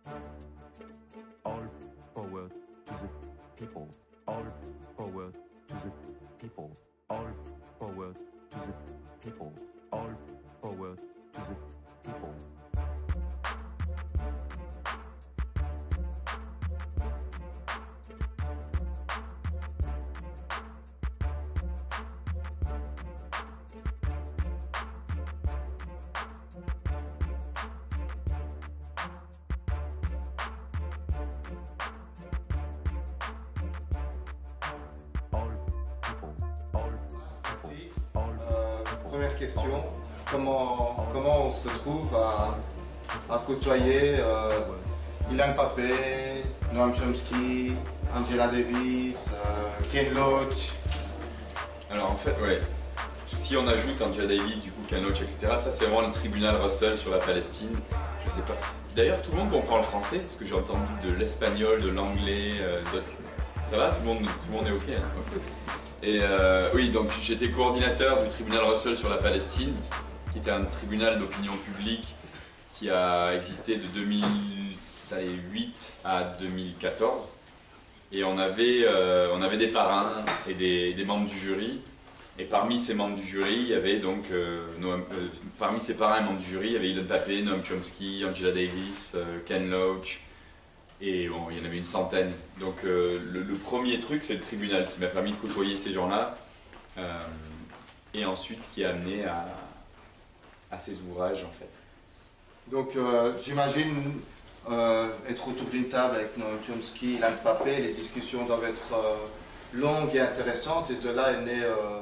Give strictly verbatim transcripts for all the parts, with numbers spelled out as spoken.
All power to the people. All power to the people. All power to the people. All power to the people. Première question, comment, comment on se retrouve à, à côtoyer euh, Ilan Pappé, Noam Chomsky, Angela Davis, euh, Ken Loach? Alors en fait, ouais, si on ajoute Angela Davis, du coup Ken Loach, et cetera, ça c'est vraiment le tribunal Russell sur la Palestine, je sais pas. D'ailleurs tout le monde comprend le français, parce que j'ai entendu de l'espagnol, de l'anglais, euh, de... ça va, tout le monde, tout le monde est ok, hein, okay. Et euh, oui, donc j'étais coordinateur du tribunal Russell sur la Palestine, qui était un tribunal d'opinion publique qui a existé de deux mille huit à deux mille quatorze. Et on avait, euh, on avait des parrains et des, des membres du jury. Et parmi ces membres du jury, il y avait donc, euh, Noam, euh, parmi ces parrains et membres du jury, il y avait Ilan Pappé, Noam Chomsky, Angela Davis, euh, Ken Loach. Et bon, il y en avait une centaine. Donc euh, le, le premier truc, c'est le tribunal qui m'a permis de côtoyer ces gens-là. Euh, et ensuite qui a amené à, à ces ouvrages en fait. Donc euh, j'imagine euh, être autour d'une table avec Noam Chomsky, Ilan Pappé, les discussions doivent être euh, longues et intéressantes. Et de là est née euh,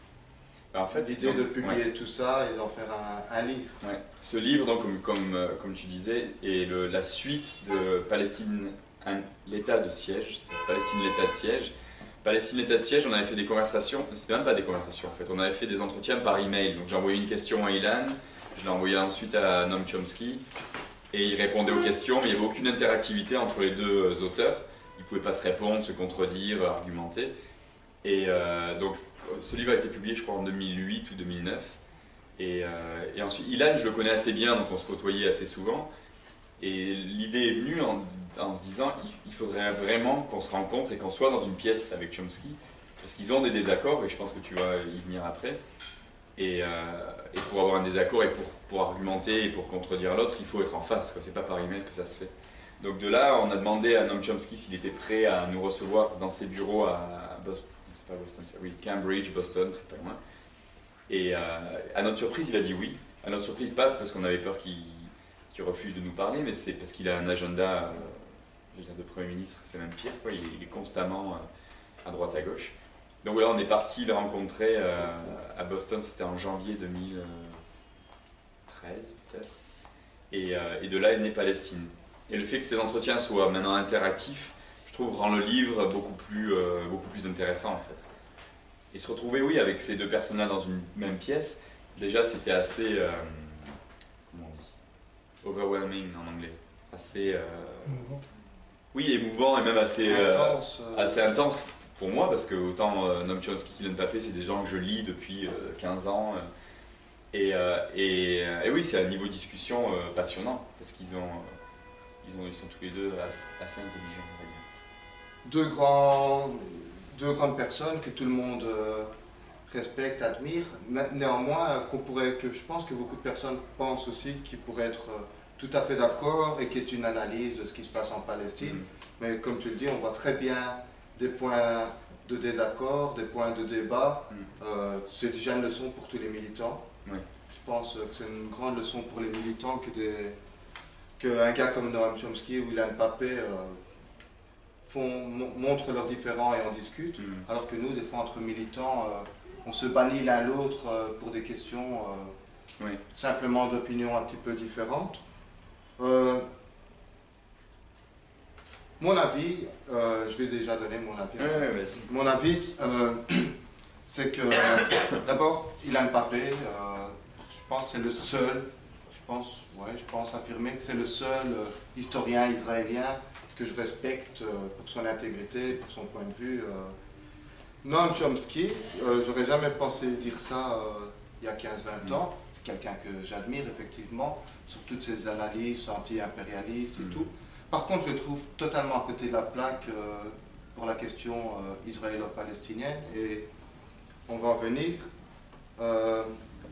en fait, l'idée de publier ouais. tout ça et d'en faire un, un livre. Ouais. Ce livre, donc, comme, comme, euh, comme tu disais, est le, la suite de Palestine, l'état de siège, Palestine, l'état de siège. Palestine, l'état de siège, on avait fait des conversations, c'était même pas des conversations en fait, on avait fait des entretiens par email. Donc j'ai envoyé une question à Ilan, je l'ai envoyé ensuite à Noam Chomsky, et il répondait aux questions, mais il n'y avait aucune interactivité entre les deux auteurs. Ils ne pouvaient pas se répondre, se contredire, argumenter. Et euh, donc ce livre a été publié, je crois, en deux mille huit ou deux mille neuf. Et, euh, et ensuite, Ilan, je le connais assez bien, donc on se côtoyait assez souvent. Et l'idée est venue en, en se disant il faudrait vraiment qu'on se rencontre et qu'on soit dans une pièce avec Chomsky, parce qu'ils ont des désaccords, et je pense que tu vas y venir après. Et, euh, et pour avoir un désaccord et pour, pour argumenter et pour contredire l'autre, il faut être en face, c'est pas par email que ça se fait. Donc de là, on a demandé à Noam Chomsky s'il était prêt à nous recevoir dans ses bureaux à Boston. C'est pas Boston, c'est oui, Cambridge, Boston, c'est pas loin. Et euh, à notre surprise, il a dit oui. À notre surprise, pas parce qu'on avait peur qu'il qu'il refuse de nous parler, mais c'est parce qu'il a un agenda, euh, je veux dire, de Premier ministre, c'est même pire, quoi. Il, est, il est constamment euh, à droite à gauche. Donc voilà, on est parti le rencontrer euh, à Boston, c'était en janvier deux mille treize peut-être. Et, euh, et de là est née Palestine. Et le fait que ces entretiens soient maintenant interactifs, je trouve, rend le livre beaucoup plus, euh, beaucoup plus intéressant en fait. Et se retrouver, oui, avec ces deux personnes-là dans une même pièce, déjà c'était assez, euh, comment on dit, overwhelming en anglais, assez, euh, émouvant. Oui, émouvant et même assez euh, intense, euh... assez intense pour moi, parce que autant euh, Noam Chomsky qu'Ilan Pappé, c'est des gens que je lis depuis euh, quinze ans, euh, et, euh, et, euh, et oui, c'est un niveau de discussion euh, passionnant, parce qu'ils ont, euh, ils ont, ils sont tous les deux assez, assez intelligents, on va dire. Deux grands, deux grandes personnes que tout le monde euh, respecte, admire, mais néanmoins qu'on pourrait, que je pense que beaucoup de personnes pensent aussi qu'ils pourraient être euh, tout à fait d'accord et qui est une analyse de ce qui se passe en Palestine. Mm. Mais comme tu le dis, on voit très bien des points de désaccord, des points de débat. Mm. Euh, c'est déjà une leçon pour tous les militants. Oui. Je pense que c'est une grande leçon pour les militants que des, qu'un gars comme Noam Chomsky ou Ilan Pappé euh, font, montrent leurs différends et en discutent. Mm. Alors que nous, des fois, entre militants, euh, on se bannit l'un l'autre euh, pour des questions euh, oui. simplement d'opinions un petit peu différentes. Euh, mon avis, euh, je vais déjà donner mon avis. Ouais, ouais, mon avis, euh, c'est que d'abord, Ilan Pappé, euh, je pense que c'est le seul, je pense, ouais, je pense affirmer que c'est le seul euh, historien israélien que je respecte euh, pour son intégrité, pour son point de vue. Euh. Noam Chomsky, euh, j'aurais jamais pensé dire ça euh, il y a quinze vingt mmh. ans. Quelqu'un que j'admire effectivement sur toutes ses analyses anti-impérialistes et mmh. tout, par contre, je le trouve totalement à côté de la plaque euh, pour la question euh, israélo-palestinienne, et on va en venir. Euh,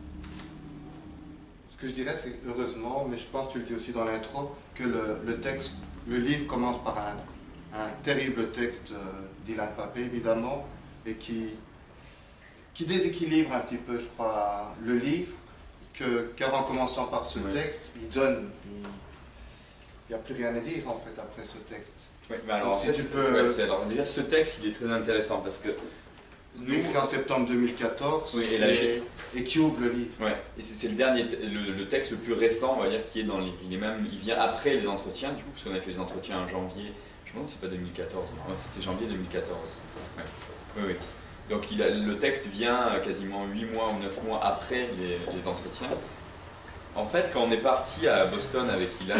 ce que je dirais, c'est heureusement, mais je pense que tu le dis aussi dans l'intro, que le, le texte, le livre commence par un, un terrible texte euh, d'Ilan Pappé, évidemment, et qui, qui déséquilibre un petit peu, je crois, le livre, que, qu'en commençant par ce ouais. texte, il donne... Il, il n'y a plus rien à dire en fait après ce texte. Oui, mais alors, Donc, en si fait, tu peux... ouais, alors déjà ce texte il est très intéressant parce que nous, écrit en septembre deux mille quatorze, oui, et, et, là, et qui ouvre le livre. Ouais, et c'est le dernier, le, le texte le plus récent, on va dire, qui est dans le livre. Il est même, il vient après les entretiens, du coup, parce qu'on a fait les entretiens en janvier. Je me demande si c'est pas deux mille quatorze. Ouais, c'était janvier deux mille quatorze. Ouais. Oui, oui. Donc il a, le texte vient quasiment huit mois ou neuf mois après les, les entretiens. En fait, quand on est parti à Boston avec Ilan,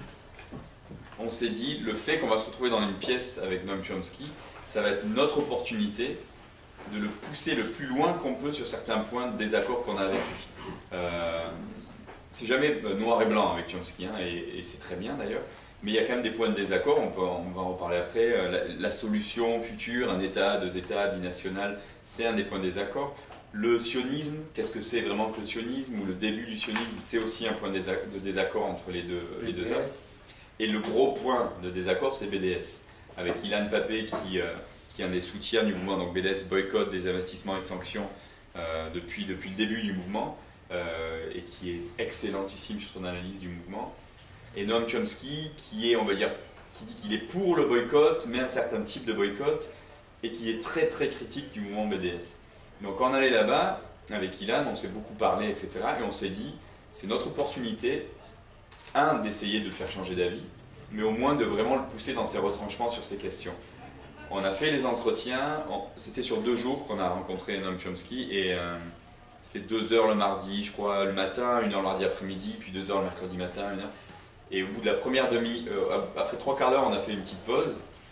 on s'est dit, le fait qu'on va se retrouver dans une pièce avec Noam Chomsky, ça va être notre opportunité de le pousser le plus loin qu'on peut sur certains points de désaccord qu'on a avec lui. Euh, c'est jamais noir et blanc avec Chomsky, hein, et, et c'est très bien d'ailleurs, mais il y a quand même des points de désaccord, on, peut, on va en reparler après. La, la solution future, un État, deux États, binational, c'est un des points de désaccord. Le sionisme, qu'est-ce que c'est vraiment que le sionisme, ou le début du sionisme, c'est aussi un point de désaccord entre les deux, les deux hommes. Et le gros point de désaccord, c'est B D S, avec Ilan Pappé qui, euh, qui est un des soutiens du mouvement. Donc B D S boycott des investissements et sanctions euh, depuis, depuis le début du mouvement, euh, et qui est excellentissime sur son analyse du mouvement. Et Noam Chomsky qui est, on va dire, qui dit qu'il est pour le boycott, mais un certain type de boycott, et qui est très très critique du mouvement B D S. Donc quand on allait là-bas, avec Ilan, on s'est beaucoup parlé, et cetera. Et on s'est dit, c'est notre opportunité, un, d'essayer de le faire changer d'avis, mais au moins de vraiment le pousser dans ses retranchements sur ces questions. On a fait les entretiens, c'était sur deux jours qu'on a rencontré Noam Chomsky, et euh, c'était deux heures le mardi, je crois, le matin, une heure le mardi après-midi, puis deux heures le mercredi matin, une heure. Et au bout de la première demi, euh, après trois quarts d'heure, on a fait une petite pause.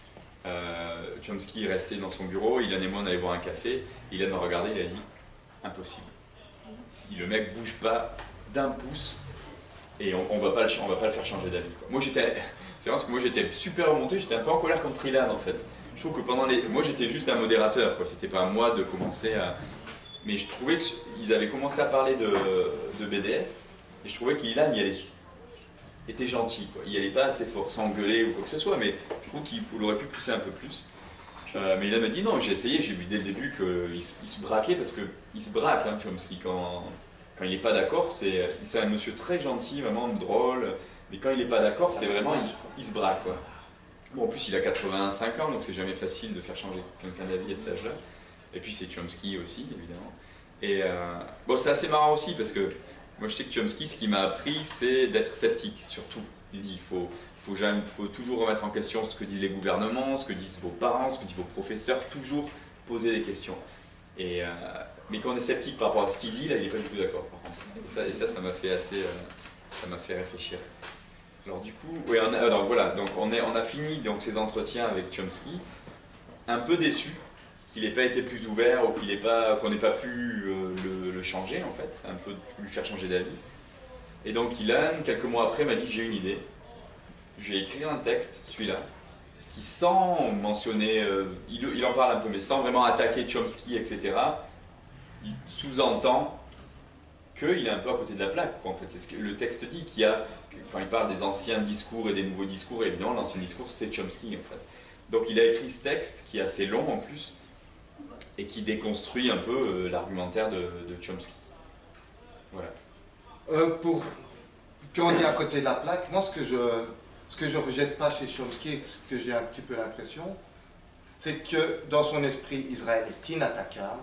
Euh, Chomsky est resté dans son bureau, Ilan et moi on allait boire un café, Ilan m'a regardé, il a dit « impossible ». Le mec bouge pas d'un pouce, et on, on va pas le, on va pas le faire changer d'avis. Moi j'étais, c'est vrai parce que moi j'étais super remonté, j'étais un peu en colère contre Ilan en fait. Je trouve que pendant les, moi j'étais juste un modérateur, quoi. C'était pas à moi de commencer à, mais je trouvais qu'ils avaient commencé à parler de, de B D S, et je trouvais qu'Ilan il allait, était gentil, quoi. Il allait pas assez fort s'engueuler ou quoi que ce soit, mais je trouve qu'il aurait pu pousser un peu plus. Euh, mais Ilan m'a dit non, j'ai essayé, j'ai vu dès le début qu'il il se braquait parce que il se braque, hein, Chomsky quand. Quand il n'est pas d'accord, c'est un monsieur très gentil, vraiment drôle, mais quand il n'est pas d'accord, c'est vraiment, il, il se braque, quoi. Bon, en plus, il a quatre-vingt-cinq ans, donc c'est jamais facile de faire changer quelqu'un d'avis à cet âge-là. Et puis c'est Chomsky aussi, évidemment. Et euh, bon, c'est assez marrant aussi, parce que moi je sais que Chomsky, ce qui m'a appris, c'est d'être sceptique, surtout. Il dit, il faut, faut, jamais, faut toujours remettre en question ce que disent les gouvernements, ce que disent vos parents, ce que disent vos professeurs, toujours poser des questions. Et... Euh, mais quand on est sceptique par rapport à ce qu'il dit, là, il n'est pas du tout d'accord, par contre. Et ça, et ça, ça m'a fait assez, euh, ça m'a fait réfléchir. Alors du coup, oui, on a, alors voilà, donc on, est, on a fini donc ces entretiens avec Chomsky, un peu déçu qu'il n'ait pas été plus ouvert ou qu'il n'ait pas, qu'on n'ait pas pu euh, le, le changer en fait, un peu lui faire changer d'avis. Et donc Ilan, quelques mois après, m'a dit j'ai une idée, je vais écrire un texte, celui-là, qui sans mentionner, euh, il, il en parle un peu, mais sans vraiment attaquer Chomsky, et cetera. Il sous-entend qu'il est un peu à côté de la plaque, quoi, en fait. C'est ce que le texte dit, qu'il y a, quand il parle des anciens discours et des nouveaux discours, évidemment, l'ancien discours, c'est Chomsky, en fait. Donc il a écrit ce texte, qui est assez long en plus, et qui déconstruit un peu euh, l'argumentaire de, de Chomsky. Voilà. Euh, pour, quand on est à côté de la plaque, moi, ce que je ce que je rejette pas chez Chomsky, ce que j'ai un petit peu l'impression, c'est que dans son esprit, Israël est inattaquable,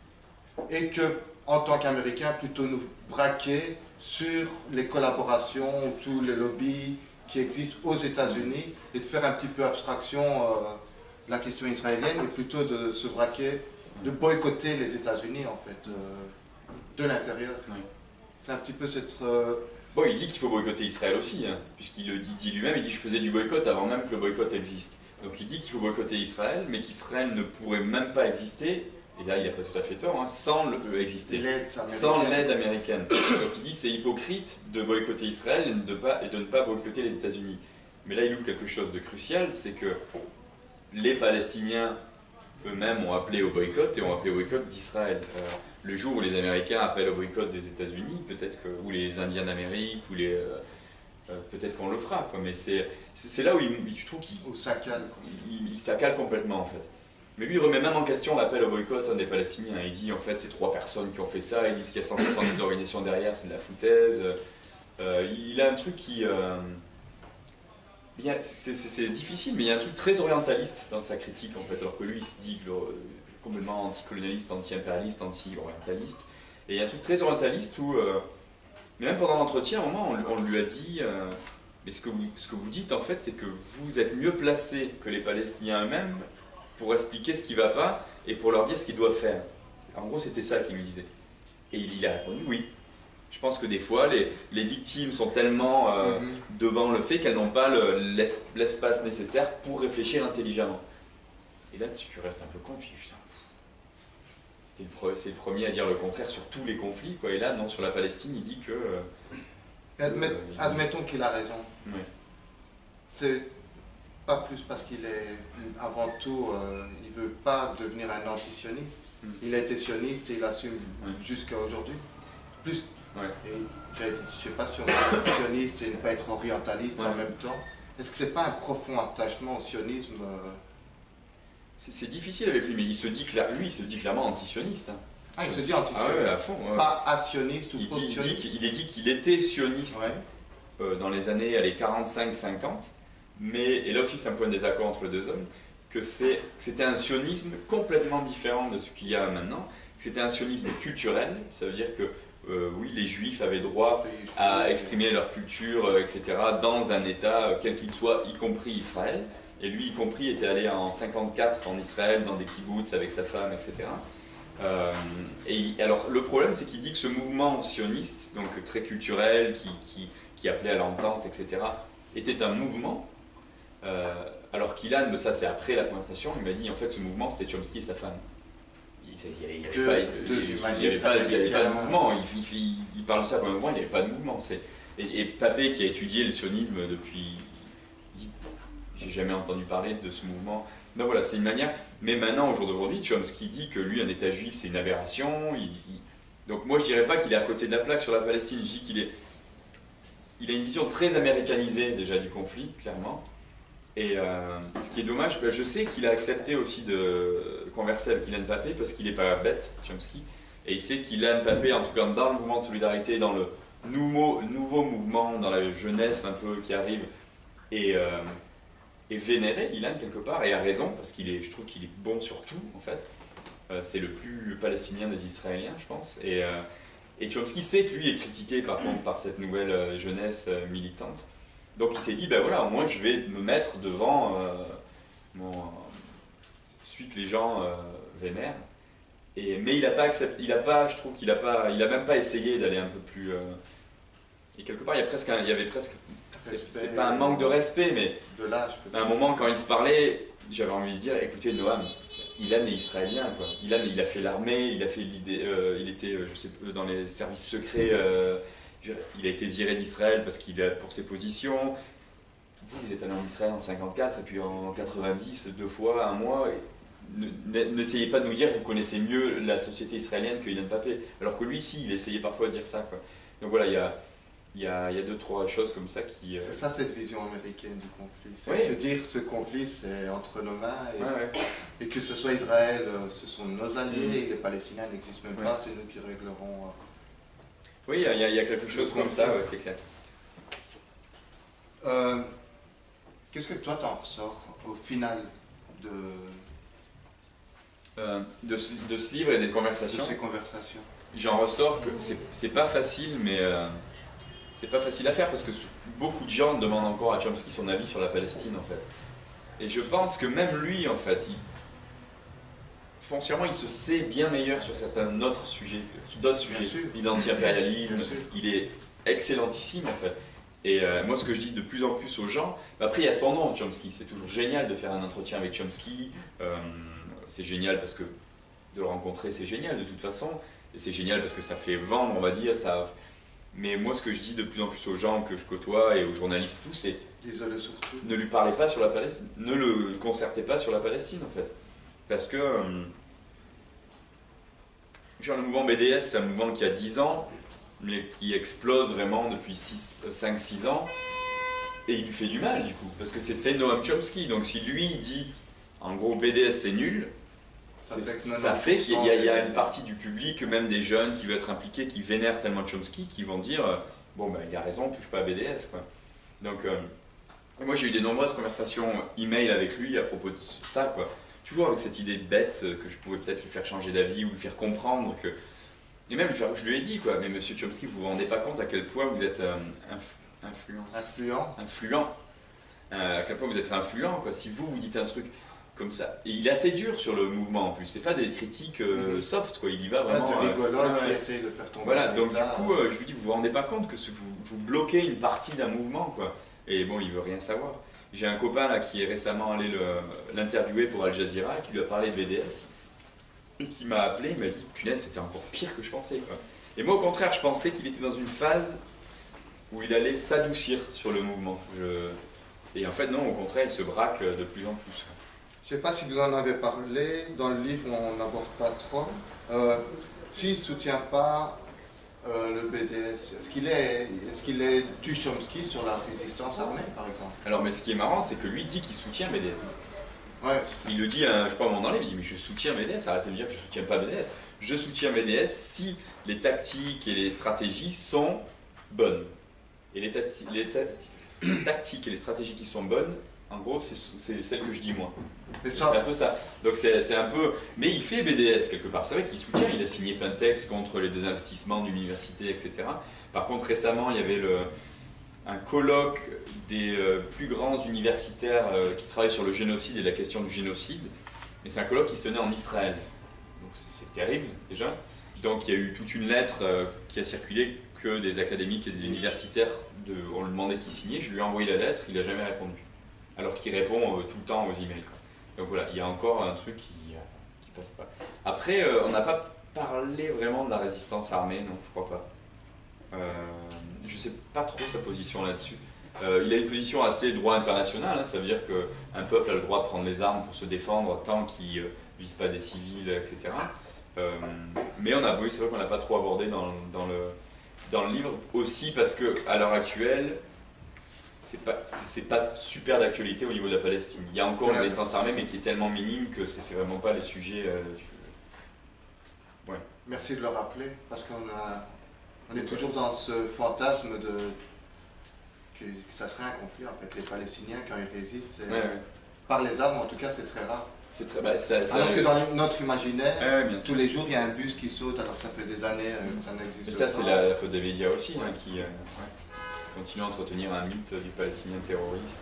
et que, en tant qu'Américain, plutôt nous braquer sur les collaborations, tous les lobbies qui existent aux États-Unis, et de faire un petit peu abstraction euh, de la question israélienne, et plutôt de se braquer, de boycotter les États-Unis, en fait, euh, de l'intérieur. Oui. C'est un petit peu cette... Euh... Bon, il dit qu'il faut boycotter Israël aussi, hein, puisqu'il le dit lui-même, il dit « je faisais du boycott avant même que le boycott existe ». Donc il dit qu'il faut boycotter Israël, mais qu'Israël ne pourrait même pas exister, et là il n'a pas tout à fait tort, hein, sans le, exister, sans l'aide américaine. Donc il dit c'est hypocrite de boycotter Israël et de, pas, et de ne pas boycotter les États-Unis. Mais là, il loupe quelque chose de crucial, c'est que les Palestiniens eux-mêmes ont appelé au boycott et ont appelé au boycott d'Israël. Euh, le jour où les Américains appellent au boycott des États-Unis, peut-être que, ou les Indiens d'Amérique, ou les, euh, euh, peut-être qu'on le fera, quoi. Mais c'est, c'est là où il, je trouve qu'il Ou ça cale, quoi. il, il, ça cale complètement en fait. Mais lui, il remet même en question l'appel au boycott hein, des Palestiniens. Il dit en fait c'est trois personnes qui ont fait ça, ils disent qu'il y a cent soixante-dix organisations derrière, c'est de la foutaise. Euh, il a un truc qui... Euh, c'est difficile, mais il y a un truc très orientaliste dans sa critique en fait, alors que lui il se dit euh, complètement anticolonialiste, anti-impérialiste, anti-orientaliste. Et il y a un truc très orientaliste où, euh, mais même pendant l'entretien, à un moment, on, on lui a dit euh, mais ce que, vous, ce que vous dites en fait, c'est que vous êtes mieux placé que les Palestiniens eux-mêmes pour expliquer ce qui ne va pas et pour leur dire ce qu'ils doivent faire. En gros, c'était ça qu'il nous disait. Et il, il a répondu oui. Je pense que des fois, les, les victimes sont tellement euh, mm-hmm. devant le fait qu'elles n'ont pas l'espace nécessaire pour réfléchir intelligemment. Et là, tu, tu restes un peu confus. C'est le, le premier à dire le contraire sur tous les conflits, quoi. Et là, non, sur la Palestine, il dit que... Euh, Admet, euh, il admettons qu'il a raison. Oui. C'est pas plus parce qu'il est, avant tout, euh, il veut pas devenir un anti-sioniste. Mm. Il a été sioniste et il assume mm. jusqu'à aujourd'hui. Plus... Ouais. Et je ne sais pas si on est sioniste et ne pas être orientaliste ouais. en même temps. Est-ce que c'est pas un profond attachement au sionisme euh... C'est difficile avec lui, mais il se dit clair, lui, il se dit clairement anti-sioniste. Hein. Ah, il se dit anti-sioniste. Ah ouais, à fond. Ouais. Pas asioniste ou il post-sioniste. Dit, il est dit qu'il était sioniste ouais. euh, dans les années quarante-cinq cinquante, mais et là aussi c'est un point de désaccord entre les deux hommes, que c'était un sionisme complètement différent de ce qu'il y a maintenant. C'était un sionisme culturel, ça veut dire que Euh, oui, les juifs avaient droit à exprimer leur culture, euh, et cetera, dans un État, euh, quel qu'il soit, y compris Israël. Et lui, y compris, était allé en cinquante-quatre en Israël, dans des kibboutz avec sa femme, et cetera. Euh, et il, alors, le problème, c'est qu'il dit que ce mouvement sioniste, donc très culturel, qui, qui, qui appelait à l'entente, et cetera, était un mouvement. Euh, alors qu'Ilan, ça c'est après la conversation, il m'a dit, en fait, ce mouvement, c'était Chomsky et sa femme. Il n'y avait, avait, avait, avait pas de mouvement, il, il, il parle de ça comme un mouvement, il n'y avait pas de mouvement. Et, et Papé, qui a étudié le sionisme depuis... J'ai jamais entendu parler de ce mouvement. Donc voilà, c'est une manière... Mais maintenant, au jour d'aujourd'hui, Chomsky dit que lui, un État juif, c'est une aberration. Il dit... Donc moi, je dirais pas qu'il est à côté de la plaque sur la Palestine, je dis qu'il est... Il a une vision très américanisée déjà du conflit, clairement. Et euh, ce qui est dommage, ben je sais qu'il a accepté aussi de converser avec Ilan Pappé parce qu'il n'est pas bête, Chomsky, et il sait qu'Ilan Pappé, en tout cas dans le mouvement de solidarité, dans le nouveau, nouveau mouvement, dans la jeunesse un peu qui arrive, est, euh, est vénéré, Ilan quelque part, et a raison, parce qu'il est, je trouve qu'il est bon sur tout, en fait. Euh, c'est le plus palestinien des Israéliens, je pense. Et, euh, et Chomsky sait que lui est critiqué par contre par cette nouvelle euh, jeunesse euh, militante. Donc il s'est dit, ben voilà, moi je vais me mettre devant euh, mon... celui que les gens euh, vénèrent. Et, mais il n'a pas accepté, il a pas, je trouve qu'il n'a pas, il a même pas essayé d'aller un peu plus... Euh... Et quelque part, il y, a presque un, il y avait presque... C'est pas un manque de respect, mais de l'âge, à un moment, quand il se parlait, j'avais envie de dire, écoutez Noam, Ilan est israélien, quoi. Ilan, il a fait l'armée, il a fait l'idée, euh, il était, je sais pas, dans les services secrets... Euh, il a été viré d'Israël parce qu'il a pour ses positions. Vous, vous êtes allé en Israël en cinquante-quatre et puis en quatre-vingt-dix, deux fois, un mois. N'essayez pas de nous dire que vous connaissez mieux la société israélienne que Ilan Pappé. Alors que lui, si, il essayait parfois de dire ça, quoi. Donc voilà, il y a, il y a, il y a deux, trois choses comme ça qui... Euh... C'est ça cette vision américaine du conflit. C'est oui. de se dire ce conflit, c'est entre nos mains et, ouais, ouais. et que ce soit Israël, ce sont nos alliés, mmh. et les Palestiniens n'existent même ouais. pas, c'est nous qui réglerons... Euh, Oui, il y, y, y a quelque chose comme ça, ouais, c'est clair. Euh, Qu'est-ce que toi t'en ressors au final de... Euh, de, ce, de ce livre et des conversations? De ces conversations. J'en ressors que c'est pas facile, mais euh, c'est pas facile à faire parce que beaucoup de gens demandent encore à Chomsky son avis sur la Palestine, en fait. Et je pense que même lui, en fait, il... foncièrement, il se sait bien meilleur sur certains autres sujets, d'autres sujets, l'anti-impérialisme, il est excellentissime en fait. Et euh, moi, ce que je dis de plus en plus aux gens, après il y a son nom, Chomsky, c'est toujours génial de faire un entretien avec Chomsky, euh, c'est génial parce que de le rencontrer, c'est génial de toute façon, et c'est génial parce que ça fait vendre, on va dire, ça... Mais moi, ce que je dis de plus en plus aux gens que je côtoie et aux journalistes, tout, c'est Disons-le surtout. ne lui parlez pas sur la Palestine, ne le concertez pas sur la Palestine en fait. Parce que euh, genre, le mouvement B D S, c'est un mouvement qui a dix ans, mais qui explose vraiment depuis cinq six ans, et il lui fait du mal du coup, parce que c'est Noam Chomsky, donc si lui il dit en gros B D S c'est nul, Ça fait, ça fait qu'il y, y a une partie du public, même des jeunes qui veulent être impliqués, qui vénèrent tellement Chomsky, qui vont dire euh, bon ben il a raison, touche pas à B D S quoi. Donc euh, moi j'ai eu des nombreuses conversations email avec lui à propos de ça quoi. Toujours avec cette idée bête que je pouvais peut-être lui faire changer d'avis ou lui faire comprendre que... Et même lui faire... je lui ai dit quoi, mais monsieur Chomsky, vous vous rendez pas compte à quel point vous êtes euh, inf... influence... influent, influent. Euh, à quel point vous êtes influent quoi. Si vous vous dites un truc comme ça, et il est assez dur sur le mouvement en plus. C'est pas des critiques euh, mm-hmm. soft quoi. Il y va vraiment. Ouais, de rigolo euh, qui ouais. essaye de faire tomber. Voilà. Donc du coup, euh, je lui dis, vous vous rendez pas compte que vous vous bloquez une partie d'un mouvement quoi. Et bon, il veut rien savoir. J'ai un copain là qui est récemment allé l'interviewer pour Al Jazeera, qui lui a parlé de B D S, et qui m'a appelé, il m'a dit punaise, c'était encore pire que je pensais quoi. Et moi au contraire, je pensais qu'il était dans une phase où il allait s'adoucir sur le mouvement. Je... Et en fait non, au contraire, il se braque de plus en plus. Je ne sais pas si vous en avez parlé, dans le livre on n'aborde pas trop. Euh, S'il ne soutient pas euh, le B D S, est-ce qu'il est, est, qu'il est du Chomsky sur la résistance armée par exemple? Alors mais ce qui est marrant, c'est que lui dit qu'il soutient B D S. Ouais. Il le dit, hein, je crois, à un moment donné, il dit mais je soutiens B D S, arrêtez de me dire que je soutiens pas B D S. Je soutiens B D S si les tactiques et les stratégies sont bonnes. Et les, les, les tactiques et les stratégies qui sont bonnes, en gros, c'est celles que je dis moi. C'est un peu ça. Donc c'est un peu... Mais il fait B D S quelque part. C'est vrai qu'il soutient, il a signé plein de textes contre les désinvestissements de l'université, et cetera. Par contre, récemment, il y avait le... un colloque des euh, plus grands universitaires euh, qui travaillent sur le génocide et la question du génocide. Et c'est un colloque qui se tenait en Israël. Donc c'est terrible déjà. Donc il y a eu toute une lettre euh, qui a circulé que des académiques et des universitaires, de, on lui demandait qui signait. Je lui ai envoyé la lettre, il n'a jamais répondu. Alors qu'il répond euh, tout le temps aux emails. Quoi. Donc voilà, il y a encore un truc qui euh, qui passe pas. Après, euh, on n'a pas parlé vraiment de la résistance armée, non, je crois pas. Euh, je sais pas trop sa position là-dessus. Euh, il a une position assez droit international, hein, ça veut dire qu'un peuple a le droit de prendre les armes pour se défendre tant qu'il ne vise pas des civils, et cetera. Euh, mais on a, oui, c'est vrai qu'on n'a pas trop abordé dans, dans, le, dans le livre, aussi parce qu'à l'heure actuelle, c'est pas, c'est pas super d'actualité au niveau de la Palestine. Il y a encore une résistance armée, mais qui est tellement minime que c'est vraiment pas les sujets. Euh, ouais. Merci de le rappeler, parce qu'on a. On est toujours dans ce fantasme de que, que ça serait un conflit en fait. Les Palestiniens quand ils résistent, ouais, ouais. par les armes en tout cas, c'est très rare. C'est très. Bah, ça, ça, alors que dans notre imaginaire, ouais, ouais, tous les jours il y a un bus qui saute, alors que ça fait des années euh, que ça n'existe pas. Et ça c'est la, la faute des médias aussi, ouais. hein, qui euh, ouais, continue à entretenir un mythe du Palestinien terroriste.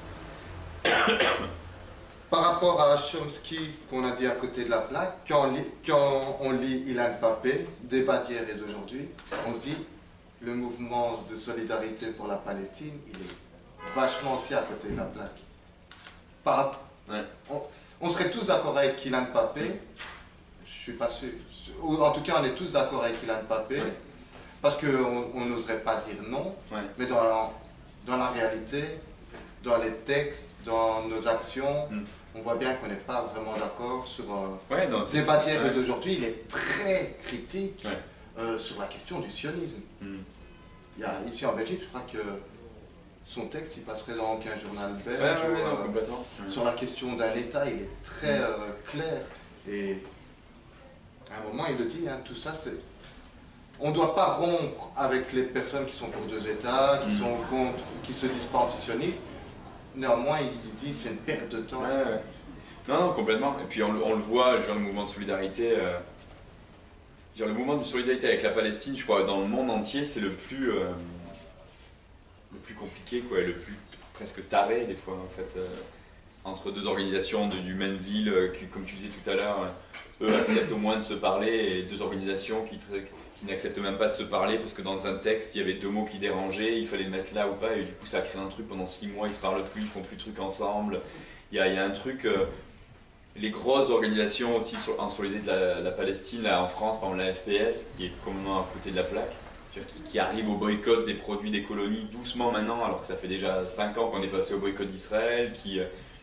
Par rapport à Chomsky qu'on a dit à côté de la plaque, quand on lit, quand on lit Ilan Pappé, débat d'hier et d'aujourd'hui, on se dit le mouvement de solidarité pour la Palestine, il est vachement aussi à côté de la plaque. Par, ouais. on, on serait tous d'accord avec Ilan Pappé, je suis pas sûr, ou en tout cas on est tous d'accord avec Ilan Pappé, ouais. parce qu'on n'oserait pas dire non, ouais. mais dans, dans la réalité, dans les textes, dans nos actions, mm. on voit bien qu'on n'est pas vraiment d'accord sur euh, ouais, le débat d'hier et d'aujourd'hui. Il est très critique ouais. euh, sur la question du sionisme. Mm. Il y a, ici en Belgique, je crois que son texte, il passerait dans aucun journal belge. Ouais, ouais, ou, non, euh, complètement. Sur la question d'un État, il est très mm. euh, clair. Et à un moment, il le dit, hein, tout ça, c'est... On ne doit pas rompre avec les personnes qui sont pour deux États, qui, mm. sont contre, qui se disent pas antisionistes. Néanmoins, il dit que c'est une perte de temps. Ouais, ouais. Non, non, complètement. Et puis on, on le voit, genre, le mouvement de solidarité, euh, dire, le mouvement de solidarité avec la Palestine, je crois, dans le monde entier, c'est le plus, euh, le plus compliqué, quoi, et le plus presque taré des fois, en fait, euh, entre deux organisations de, du même ville, euh, qui, comme tu disais tout à l'heure, euh, eux acceptent au moins de se parler, et deux organisations qui qui n'acceptent même pas de se parler parce que dans un texte il y avait deux mots qui dérangeaient, il fallait le mettre là ou pas, et du coup ça a créé un truc pendant six mois, ils se parlent plus, ils font plus de trucs ensemble. Il y a, il y a un truc, euh, les grosses organisations aussi sur, en solidarité de la, la Palestine, là en France, par exemple la F P S, qui est complètement à côté de la plaque, qui, qui arrive au boycott des produits des colonies doucement maintenant, alors que ça fait déjà cinq ans qu'on est passé au boycott d'Israël, qui,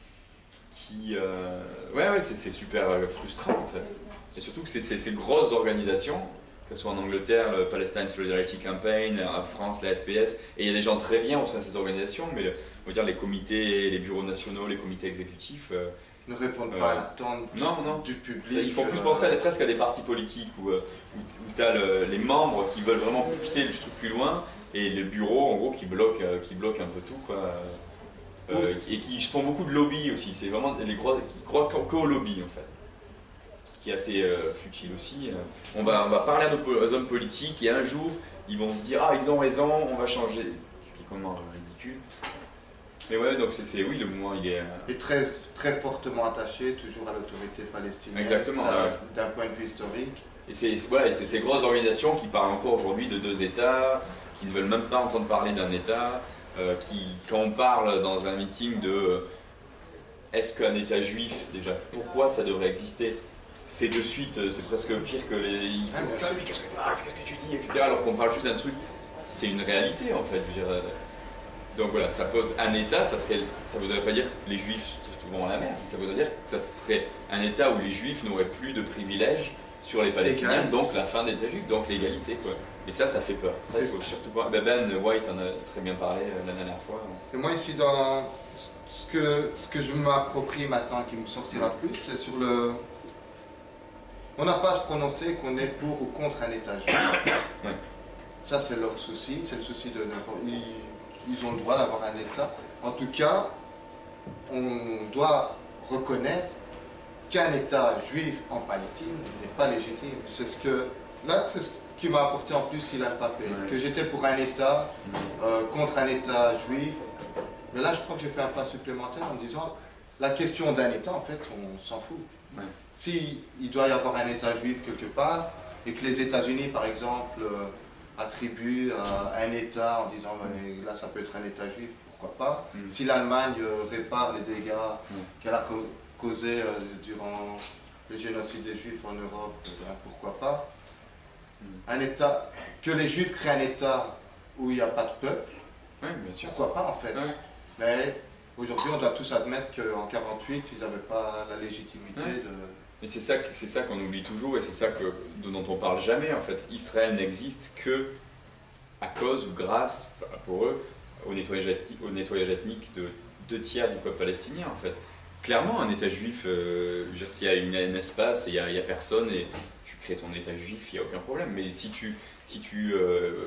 qui euh, ouais, ouais, c'est super frustrant en fait. Et surtout que c'est ces grosses organisations, que ce soit en Angleterre, le Palestine Solidarity Campaign, en France, la F P S, et il y a des gens très bien au sein de ces organisations, mais on va dire les comités, les bureaux nationaux, les comités exécutifs euh, ne répondent euh, pas à l'attente non, non. du public. Ça, ils font plus penser à, presque à des partis politiques où, où, où tu as le, les membres qui veulent vraiment pousser le truc plus loin et le bureau en gros qui bloque, qui bloque un peu tout quoi. Euh, et qui font beaucoup de lobby aussi, c'est vraiment les gros qui croient qu'au lobby en fait, qui est assez euh, futile aussi. On va, on va parler à nos, aux hommes politiques et un jour ils vont se dire ah ils ont raison, on va changer, ce qui est comment ridicule. Mais ouais, donc c'est oui, le mouvement il est. Euh... Et très, très fortement attaché toujours à l'autorité palestinienne. Exactement. Ouais. D'un point de vue historique. Et c'est voilà, ces grosses organisations qui parlent encore aujourd'hui de deux États, qui ne veulent même pas entendre parler d'un État, euh, qui, quand on parle dans un meeting de euh, est-ce qu'un État juif, déjà, pourquoi ça devrait exister, c'est de suite, c'est presque pire que les. Il faut, ah, mais qu'est-ce que, ah, qu'est-ce que tu dis, et cetera. Alors qu'on parle juste d'un truc, c'est une réalité en fait. Je veux dire, donc voilà, ça pose un État, ça serait, ça voudrait pas dire que les Juifs se trouvent à la mer, ça voudrait dire que ça serait un État où les Juifs n'auraient plus de privilèges sur les Palestiniens, donc la fin de l'État juif, donc l'égalité quoi. Et ça, ça fait peur. Ça, il faut surtout pas. Ben White en a très bien parlé euh, la dernière fois. Et moi ici, dans ce que ce que je m'approprie maintenant, qui me sortira plus, c'est sur le. On n'a pas à se prononcer qu'on est pour ou contre un État juif. Ouais. Ça, c'est leur souci, c'est le souci de n'importe. Ils, ils ont le droit d'avoir un État. En tout cas, on doit reconnaître qu'un État juif en Palestine n'est pas légitime. C'est ce que là, c'est ce qui m'a apporté en plus Ilan Pappé, ouais. Que j'étais pour un État euh, contre un État juif. Mais là, je crois que j'ai fait un pas supplémentaire en me disant la question d'un État, en fait, on s'en fout. Ouais. Si il doit y avoir un État juif quelque part et que les États-Unis, par exemple, euh, attribuent euh, un État en disant mm. là, ça peut être un État juif, pourquoi pas. Mm. Si l'Allemagne euh, répare les dégâts mm. qu'elle a causés euh, durant le génocide des Juifs en Europe, ben, pourquoi pas. Mm. Un État, que les Juifs créent un État où il n'y a pas de peuple, oui, bien sûr. Pourquoi pas en fait. Ouais. Mais aujourd'hui, on doit tous admettre qu'en mille neuf cent quarante-huit, ils n'avaient pas la légitimité ouais. de... Et c'est ça, c'est ça qu'on oublie toujours, et c'est ça que, dont on parle jamais en fait. Israël n'existe que à cause ou grâce, pour eux, au nettoyage ethnique, au nettoyage ethnique de deux tiers du peuple palestinien en fait. Clairement, un État juif, euh, s'il y a une, un espace et il n'y a, a personne, et tu crées ton État juif, il n'y a aucun problème. Mais si tu, si tu euh,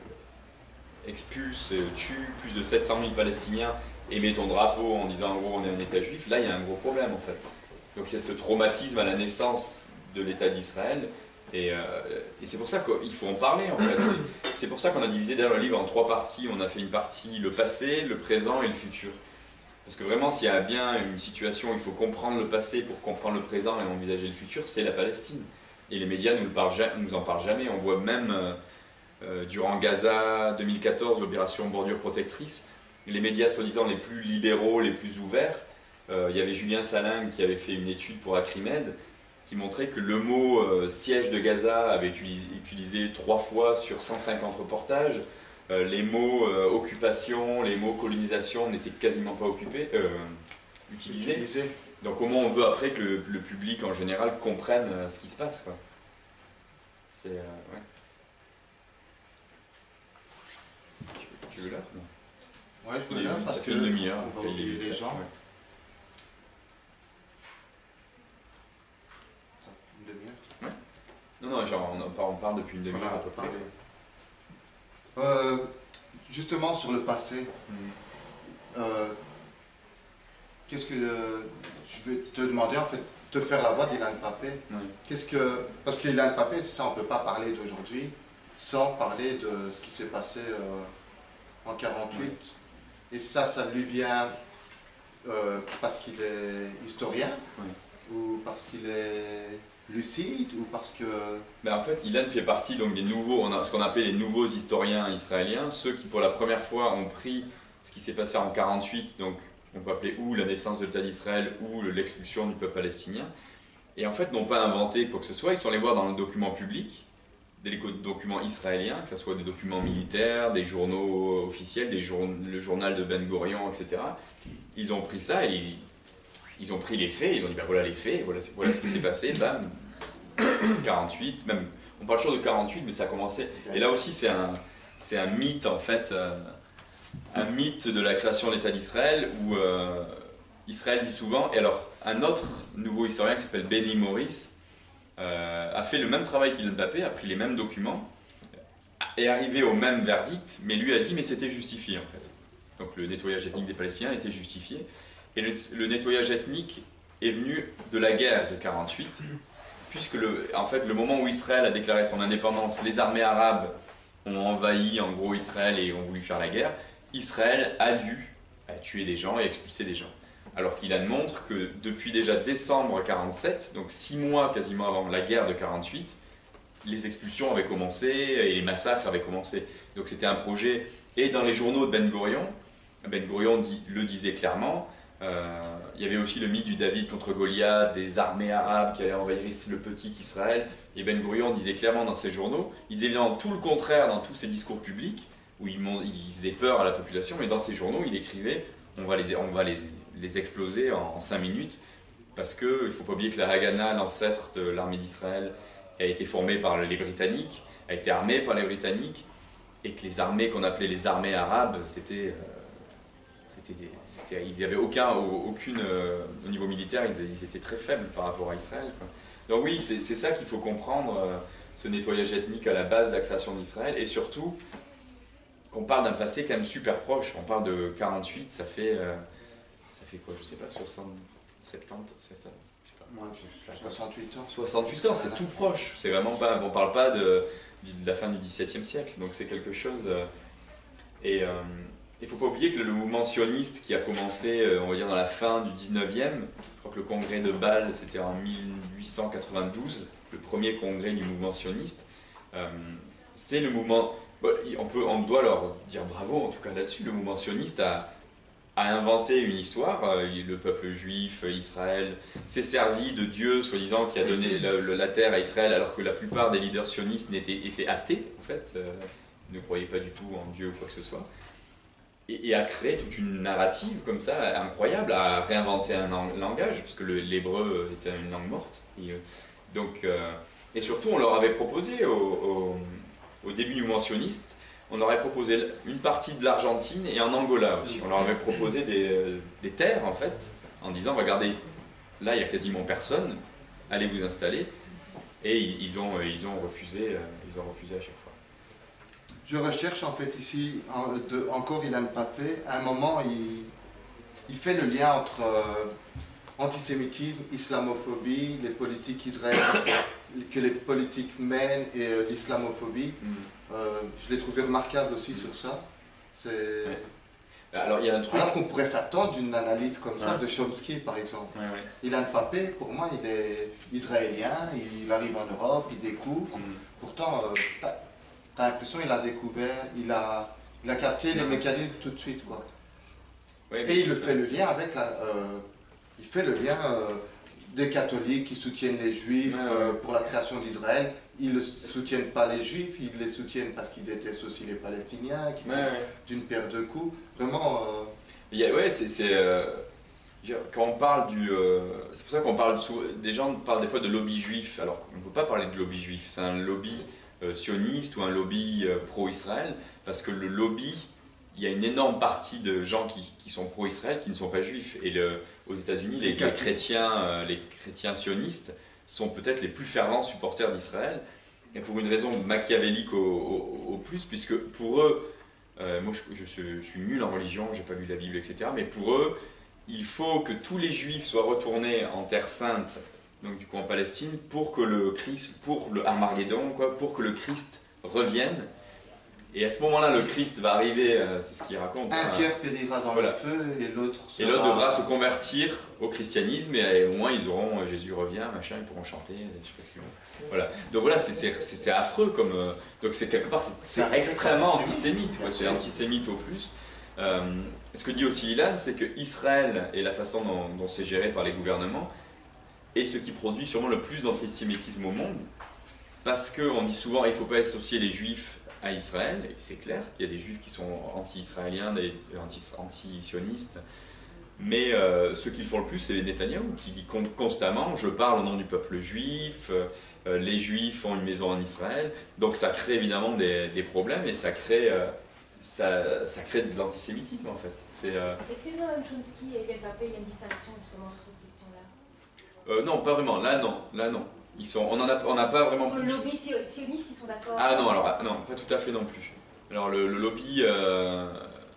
expulses, tues plus de sept cent mille Palestiniens et mets ton drapeau en disant en gros on est un État juif, là il y a un gros problème en fait. Donc il y a ce traumatisme à la naissance de l'État d'Israël, et, euh, et c'est pour ça qu'il faut en parler en fait. C'est pour ça qu'on a divisé d'ailleurs le livre en trois parties. On a fait une partie le passé, le présent et le futur. Parce que vraiment, s'il y a bien une situation où il faut comprendre le passé pour comprendre le présent et envisager le futur, c'est la Palestine. Et les médias ne nous, nous en parlent jamais. On voit même euh, euh, durant Gaza deux mille quatorze, l'opération Bordure Protectrice, les médias soi-disant les plus libéraux, les plus ouverts, euh, il y avait Julien Saling qui avait fait une étude pour Acrimed qui montrait que le mot euh, siège de Gaza avait utilisé, utilisé trois fois sur cent cinquante reportages. Euh, les mots euh, occupation, les mots colonisation n'étaient quasiment pas occupés, euh, utilisés. Utilisé. Donc comment on veut après que le, le public en général comprenne euh, ce qui se passe quoi. C'est... Euh, ouais. Tu, tu veux l'heure? Non. Ouais, je veux l'heure parce que une demi-heure, on va oublier les gens. Ouais. Une demi-heure? Ouais. Non, non, genre on, on parle depuis une demi-heure à peu près. Euh, justement sur le passé, mmh. euh, qu'est-ce que euh, je vais te demander en fait, te faire la voix d'Ilan Pappé. Mmh. Qu'est-ce que parce qu'Ilan Pappé, c'est ça, on peut pas parler d'aujourd'hui sans parler de ce qui s'est passé euh, en quarante-huit. Mmh. Et ça, ça lui vient euh, parce qu'il est historien mmh. ou parce qu'il est lucide ou parce que... Ben en fait, Ilan fait partie donc, des nouveaux, on a ce qu'on appelle les nouveaux historiens israéliens, ceux qui pour la première fois ont pris ce qui s'est passé en quarante-huit, donc on peut appeler ou la naissance de l'État d'Israël ou l'expulsion du peuple palestinien, et en fait n'ont pas inventé quoi que ce soit, ils sont allés voir dans le document public, des documents israéliens, que ce soit des documents militaires, des journaux officiels, des jour, le journal de Ben Gurion, et cetera. Ils ont pris ça et ils, ils ont pris les faits, ils ont dit ben voilà les faits, voilà, voilà ce qui s'est passé, bam, quarante-huit, même, on parle toujours de quarante-huit, mais ça a commencé. Et là aussi, c'est un, c'est un mythe en fait, euh, un mythe de la création de l'État d'Israël où euh, Israël dit souvent, et alors un autre nouveau historien qui s'appelle Benny Morris, Euh, a fait le même travail qu'Ilan Pappé, a pris les mêmes documents, est arrivé au même verdict, mais lui a dit mais c'était justifié en fait. Donc le nettoyage ethnique des Palestiniens était justifié, et le, le nettoyage ethnique est venu de la guerre de quarante-huit, puisque le, en fait, le moment où Israël a déclaré son indépendance, les armées arabes ont envahi en gros Israël et ont voulu faire la guerre, Israël a dû a tuer des gens et expulser des gens. Alors qu'Ilan montre que depuis déjà décembre quarante-sept, donc six mois quasiment avant la guerre de quarante-huit, les expulsions avaient commencé et les massacres avaient commencé. Donc c'était un projet, et dans les journaux de Ben Gurion, Ben Gurion dit, le disait clairement, euh, il y avait aussi le mythe du David contre Goliath, des armées arabes qui allaient envahir le petit Israël, et Ben Gurion disait clairement dans ses journaux, il disait évidemment tout le contraire dans tous ses discours publics, où il, il faisait peur à la population, mais dans ses journaux il écrivait, on va les... On va les les exploser en cinq minutes, parce qu'il ne faut pas oublier que la Haganah, l'ancêtre de l'armée d'Israël, a été formée par les Britanniques, a été armée par les Britanniques, et que les armées qu'on appelait les armées arabes, c'était, euh, ils n'avaient aucun, aucune, euh, au niveau militaire, ils, ils étaient très faibles par rapport à Israël, quoi. Donc oui, c'est ça qu'il faut comprendre, euh, ce nettoyage ethnique à la base de la création d'Israël, et surtout qu'on parle d'un passé quand même super proche. On parle de quarante-huit, ça fait... Euh, Ça fait quoi, je sais pas, soixante, soixante-dix, je sais pas. Moi, j'ai soixante-huit ans. soixante-huit ans, c'est tout proche. C'est vraiment pas, on parle pas de, de la fin du dix-septième siècle, donc c'est quelque chose. Euh, et euh, il faut pas oublier que le mouvement sioniste qui a commencé, euh, on va dire, dans la fin du dix-neuvième, je crois que le congrès de Bâle, c'était en mille huit cent quatre-vingt-douze, le premier congrès du mouvement sioniste. Euh, c'est le mouvement. Bon, on, peut, on doit leur dire bravo, en tout cas là-dessus, le mouvement sioniste a. a inventé une histoire, le peuple juif, Israël, s'est servi de Dieu, soi-disant, qui a donné la, la terre à Israël, alors que la plupart des leaders sionistes étaient, étaient athées, en fait, euh, ne croyaient pas du tout en Dieu ou quoi que ce soit, et, et a créé toute une narrative comme ça, incroyable, a réinventé un langage, parce que l'hébreu était une langue morte, et, donc, euh, et surtout on leur avait proposé, au, au, au début du mouvement sioniste, on leur avait proposé une partie de l'Argentine et en Angola aussi. On leur avait proposé des, des terres, en fait, en disant, regardez, là, il n'y a quasiment personne, allez vous installer. Et ils, ils, ont, ils, ont refusé, ils ont refusé à chaque fois. Je recherche, en fait, ici, en, de, encore Ilan Pappé. À un moment, il, il fait le lien entre euh, antisémitisme, islamophobie, les politiques israéliennes que les politiques mènent et euh, l'islamophobie. Mm. Euh, je l'ai trouvé remarquable aussi sur ça. Ouais. Alors, il y a un truc... Alors qu'on pourrait s'attendre d'une analyse comme ça, ouais, de Chomsky par exemple. Ouais, ouais. Ilan Pappé, pour moi, il est israélien, il arrive en Europe, il découvre. Mm. Pourtant, euh, tu as l'impression qu'il a découvert, il a, il a capté les mécanismes tout de suite, quoi. Ouais, et il le fait le lien avec la... Euh, il fait le lien euh, des catholiques qui soutiennent les juifs, ouais, ouais, euh, pour la création d'Israël. Ils ne soutiennent pas les juifs, ils les soutiennent parce qu'ils détestent aussi les Palestiniens, qui font ouais, ouais. d'une paire de coups. Vraiment... Euh... Il y a, ouais, c'est... Euh, quand on parle du... Euh, c'est pour ça qu'on parle... Des gens parlent des fois de lobby juif, alors on ne peut pas parler de lobby juif. C'est un lobby euh, sioniste ou un lobby euh, pro-Israël, parce que le lobby... Il y a une énorme partie de gens qui, qui sont pro-Israël qui ne sont pas juifs. Et le, aux États-Unis, les, les, chrétiens, euh, les chrétiens sionistes sont peut-être les plus fervents supporters d'Israël. Et pour une raison machiavélique au, au, au plus, puisque pour eux, euh, moi je, je, je suis nul en religion, j'ai pas lu la Bible, et cetera. Mais pour eux, il faut que tous les juifs soient retournés en Terre Sainte, donc du coup en Palestine, pour que le Christ, pour le Armageddon, quoi, pour que le Christ revienne. Et à ce moment-là, le Christ va arriver, euh, c'est ce qu'il raconte. Un tiers hein, périra dans voilà. le feu et l'autre sera... Et l'autre devra se convertir au christianisme et, et au moins ils auront euh, Jésus revient, machin, ils pourront chanter, je sais pas ce qu'ils vont. Voilà. Donc voilà, c'est affreux comme. Euh, donc c'est quelque part, c'est extrêmement antisémite, c'est antisémite au plus. Euh, ce que dit aussi Ilan, c'est que Israël et la façon dont, dont c'est géré par les gouvernements est ce qui produit sûrement le plus d'antisémitisme au monde. parce qu'on dit souvent il ne faut pas associer les juifs à Israël, et c'est clair, il y a des juifs qui sont anti-israéliens, des anti-sionistes, mais euh, ceux qui le font le plus, c'est les Netanyahou, qui dit con constamment « je parle au nom du peuple juif euh, », les juifs ont une maison en Israël, donc ça crée évidemment des, des problèmes et ça crée, euh, ça, ça crée de l'antisémitisme en fait. Est-ce euh... que Noam Chomsky et Yael Papé, il y a une distinction justement sur cette question-là? euh, Non, pas vraiment, là non, là non. Ils sont, on n'a on pas vraiment sur plus... le lobby sioniste, ils sont d'accord? Ah non, alors non, pas tout à fait non plus. Alors le, le lobby... Euh...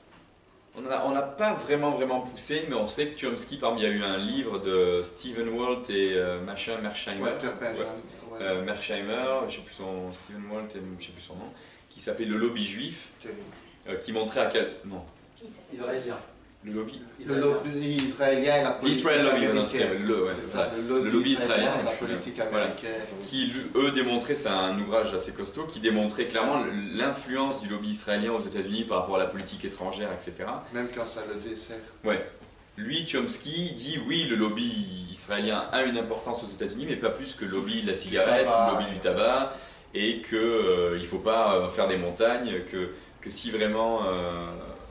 On n'a pas vraiment vraiment poussé, mais on sait que Chomsky, par exemple, il y a eu un livre de Stephen Walt et euh, machin Mersheimer, Walter Benjamin, ouais. ouais. euh, Mersheimer, je sais plus son Stephen Walt et je sais plus son nom, qui s'appelait Le Lobby Juif, okay. euh, qui montrait à quel non israélien. Le lobby. Le lobby israélien et la politique américaine. Le, ouais, ça, le, lobby le lobby israélien et la politique américaine. Voilà. Qui, eux, démontraient, c'est un ouvrage assez costaud, qui démontrait clairement l'influence du lobby israélien aux États-Unis par rapport à la politique étrangère, et cetera. Même quand ça le dessert. Ouais. Lui, Chomsky, dit oui, le lobby israélien a une importance aux États-Unis, mais pas plus que le lobby de la cigarette, le lobby du tabac, et qu'il euh, ne faut pas euh, faire des montagnes, que, que si vraiment... Euh,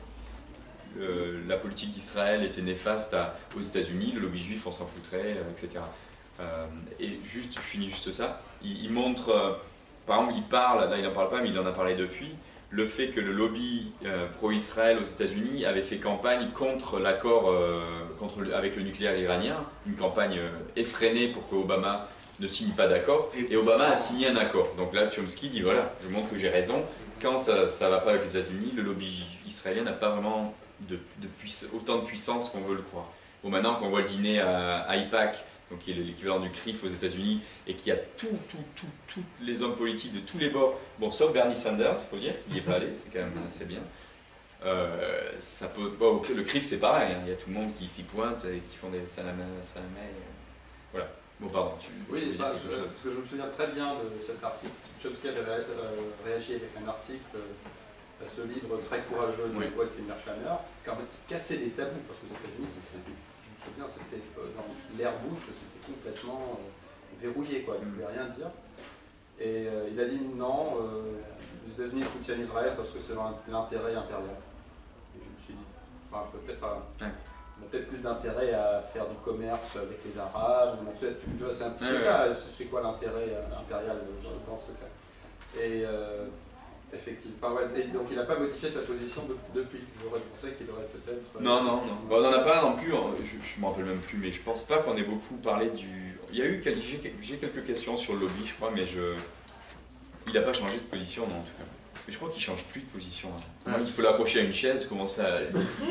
Euh, la politique d'Israël était néfaste à, aux États-Unis, le lobby juif on s'en foutrait, euh, et cetera. Euh, et juste, je finis juste ça, il, il montre, euh, par exemple, il parle, là il n'en parle pas mais il en a parlé depuis, le fait que le lobby euh, pro-Israël aux États-Unis avait fait campagne contre l'accord euh, avec le nucléaire iranien, une campagne euh, effrénée pour que Obama ne signe pas d'accord, et, et Obama a signé un accord. Donc là, Chomsky dit voilà, je montre que j'ai raison, quand ça ne va pas avec les États-Unis, le lobby israélien n'a pas vraiment de, de autant de puissance qu'on veut le croire. Bon, maintenant, quand on voit le dîner à, à AIPAC, donc qui est l'équivalent du C R I F aux États-Unis, et qui a tout, tout, tout, tous les hommes politiques de tous les bords, bon, sauf Bernie Sanders, il faut dire, il n'y est pas allé, c'est quand même assez bien. Euh, ça peut, bon, le C R I F c'est pareil, hein, il y a tout le monde qui s'y pointe et qui font des salamais, salamais voilà. Bon, pardon, tu, oui, tu bah, je, parce que je me souviens très bien de cet article. Chomsky avait ré, euh, réagi avec un article euh, à ce livre très courageux de oui. Walt et Mersheimer, qui cassait des tabous, parce que aux États-Unis, je me souviens, c'était euh, dans l'ère Bush, c'était complètement euh, verrouillé, quoi, il ne pouvait rien dire. Et euh, il a dit non, euh, les États-Unis soutiennent Israël parce que c'est l'intérêt impérial. Et je me suis dit, enfin, peut-être. Ouais. On a peut-être plus d'intérêt à faire du commerce avec les Arabes, on a peut-être, tu vois, c'est un petit ouais, cas, ouais. C'est quoi l'intérêt impérial dans ce cas? Et euh, effectivement, enfin, ouais, et donc il n'a pas modifié sa position de, depuis, j'aurais pensé qu'il aurait peut-être... Non, non, non, bon, on n'en a pas non plus, je ne me rappelle même plus, mais je pense pas qu'on ait beaucoup parlé du... Il y a eu, j'ai quelques questions sur le lobby, je crois, mais je... il n'a pas changé de position, non, en tout cas. Mais je crois qu'il ne change plus de position. Hein. Ouais. Il faut l'accrocher à une chaise, commencer à...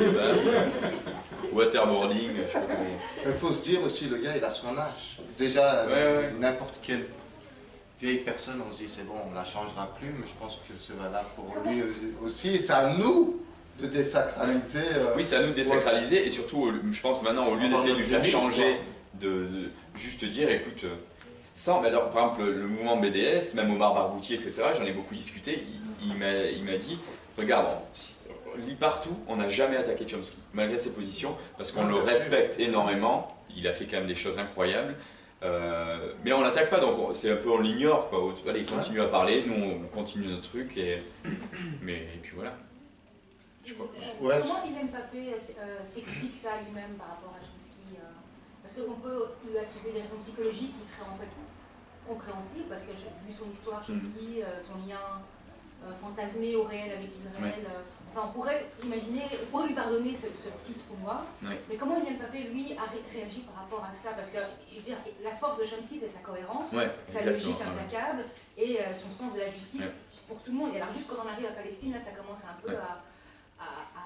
waterboarding, je sais pas comment... Il faut se dire aussi, le gars, il a son âge. Déjà, ouais, ouais. N'importe quelle vieille personne, on se dit, c'est bon, on ne la changera plus, mais je pense que c'est valable pour lui aussi. Et c'est à nous de désacraliser... Euh, oui, c'est à nous de désacraliser, ouais. Et surtout, je pense maintenant, au lieu d'essayer de lui faire changer, de, de juste dire, écoute... Sans, alors, par exemple, le mouvement B D S, même Omar Barghouti, et cetera, j'en ai beaucoup discuté, il, il m'a dit, regarde, on lit partout, on n'a jamais attaqué Chomsky, malgré ses positions, parce qu'on ah, le respecte sûr. énormément, il a fait quand même des choses incroyables, euh, mais on l'attaque pas, donc c'est un peu, on l'ignore, quoi. Allez, il continue à parler, nous on continue notre truc, et, mais, et puis voilà. Je crois que... ouais. Comment Ilan Pappé euh, s'explique ça lui-même par rapport à Chomsky euh... Parce qu'on peut lui attribuer des raisons psychologiques qui seraient en fait compréhensibles, parce que j'ai vu son histoire, Chomsky, euh, son lien euh, fantasmé au réel avec Israël. Ouais. Euh, enfin, on pourrait imaginer, on pourrait lui pardonner ce, ce petit trou noir. Ouais. Mais comment Ilan Pappé, lui, a ré réagi par rapport à ça? Parce que je veux dire, la force de Chomsky, c'est sa cohérence, ouais, sa logique implacable ouais. et euh, son sens de la justice ouais. pour tout le monde. Et alors, juste quand on arrive à Palestine, là, ça commence un peu ouais. à. à, à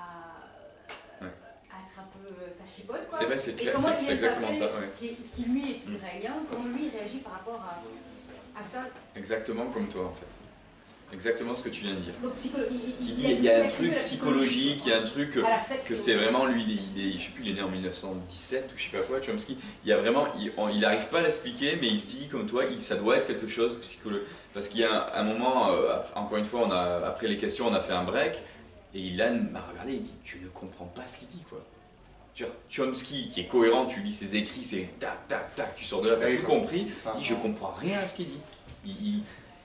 un peu euh, ça chipote quoi. C'est vrai, c'est exactement ça. Ouais. Qui, qui lui est israélien, comment lui réagit par rapport à, à ça? Exactement comme toi en fait. Exactement ce que tu viens de dire. Donc, il, qui dit il y a un truc psychologique, il y a un truc que c'est vraiment lui, il est, je sais plus, il est né en mille neuf cent dix-sept ou je sais pas quoi, Chomsky. Il y a vraiment, il n'arrive pas à l'expliquer, mais il se dit comme toi, il, ça doit être quelque chose psychologique. Parce qu'il y a un, un moment, euh, encore une fois, on a, après les questions, on a fait un break, et Ilan m'a regardé, il dit, je ne comprends pas ce qu'il dit quoi. Genre, Chomsky, qui est cohérent, tu lis ses écrits, c'est tac, tac, tac, tu sors de là, tu as tout compris, il dit, je comprends rien à ce qu'il dit. Il, il,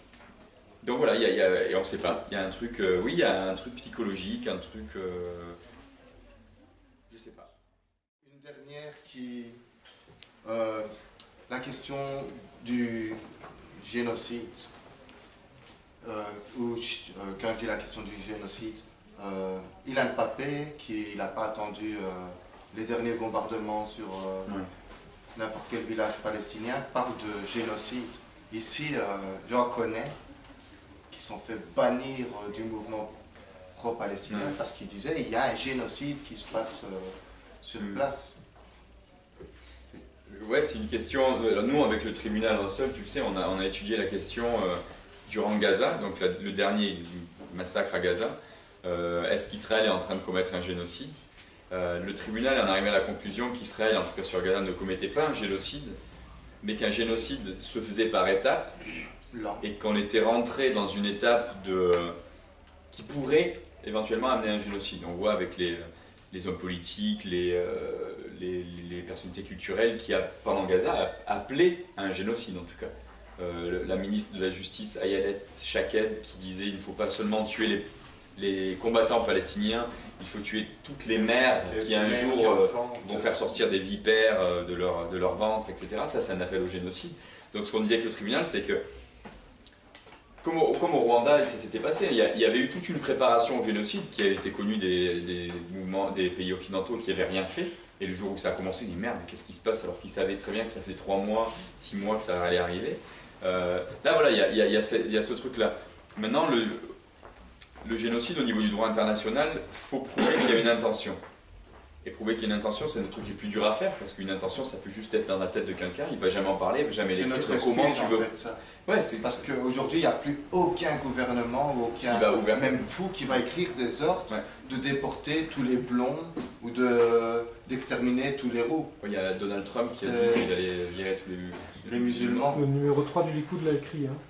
donc voilà, y a, y a, et on ne sait pas. Il y a un truc, euh, oui, il y a un truc psychologique, un truc, euh, je sais pas. Une dernière qui, euh, la question du génocide. Euh, où, euh, quand je dis la question du génocide, euh, Ilan Pappé, qui n'a pas attendu euh, les derniers bombardements sur euh, ouais. n'importe quel village palestinien, parle de génocide. Ici, euh, j'en connais qui sont fait bannir euh, du mouvement pro-palestinien ouais. parce qu'ils disaient il y a un génocide qui se passe euh, sur mmh. place. Ouais, c'est une question. Nous, avec le tribunal Russell, tu le sais, on a, on a étudié la question euh, durant Gaza, donc la, le dernier massacre à Gaza. Euh, Est-ce qu'Israël est en train de commettre un génocide? euh, Le tribunal en est arrivé à la conclusion qu'Israël, en tout cas sur Gaza, ne commettait pas un génocide, mais qu'un génocide se faisait par étapes, et qu'on était rentré dans une étape de, qui pourrait éventuellement amener un génocide. On voit avec les, les hommes politiques, les, euh, les, les personnalités culturelles qui, a, pendant Gaza, a appelé à un génocide en tout cas. Euh, la ministre de la Justice, Ayelet Shaked, qui disait il ne faut pas seulement tuer les, les combattants palestiniens, il faut tuer toutes les mères les qui un jour euh, vont faire sortir des vipères euh, de, leur, de leur ventre, et cetera. Ça, c'est un appel au génocide. Donc ce qu'on disait avec le tribunal, c'est que Comme au, comme au Rwanda, ça s'était passé, il y, a, il y avait eu toute une préparation au génocide qui a été connue des, des mouvements, des pays occidentaux qui n'avaient rien fait. Et le jour où ça a commencé, ils disent merde, qu'est-ce qui se passe alors qu'ils savaient très bien que ça fait trois mois, six mois que ça allait arriver. Euh, là voilà, il y a, il y a, il y a ce, il y a ce truc-là. Maintenant, le, le génocide au niveau du droit international, il faut prouver qu'il y a une intention. Et prouver qu'il y a une intention, c'est le truc qui est plus dur à faire, parce qu'une intention, ça peut juste être dans la tête de quelqu'un, il ne va jamais en parler, il ne va jamais l'écrire. C'est notre comment tu veux. En fait, ça. Ouais, parce qu'aujourd'hui, il n'y a plus aucun gouvernement, aucun, même fou, qui va écrire des ordres ouais. de déporter tous les blonds ou d'exterminer de, tous les roux. Il y a Donald Trump qui a dit qu'il allait virer tous les, les musulmans. Le numéro trois du Likoud l'a écrit. Hein.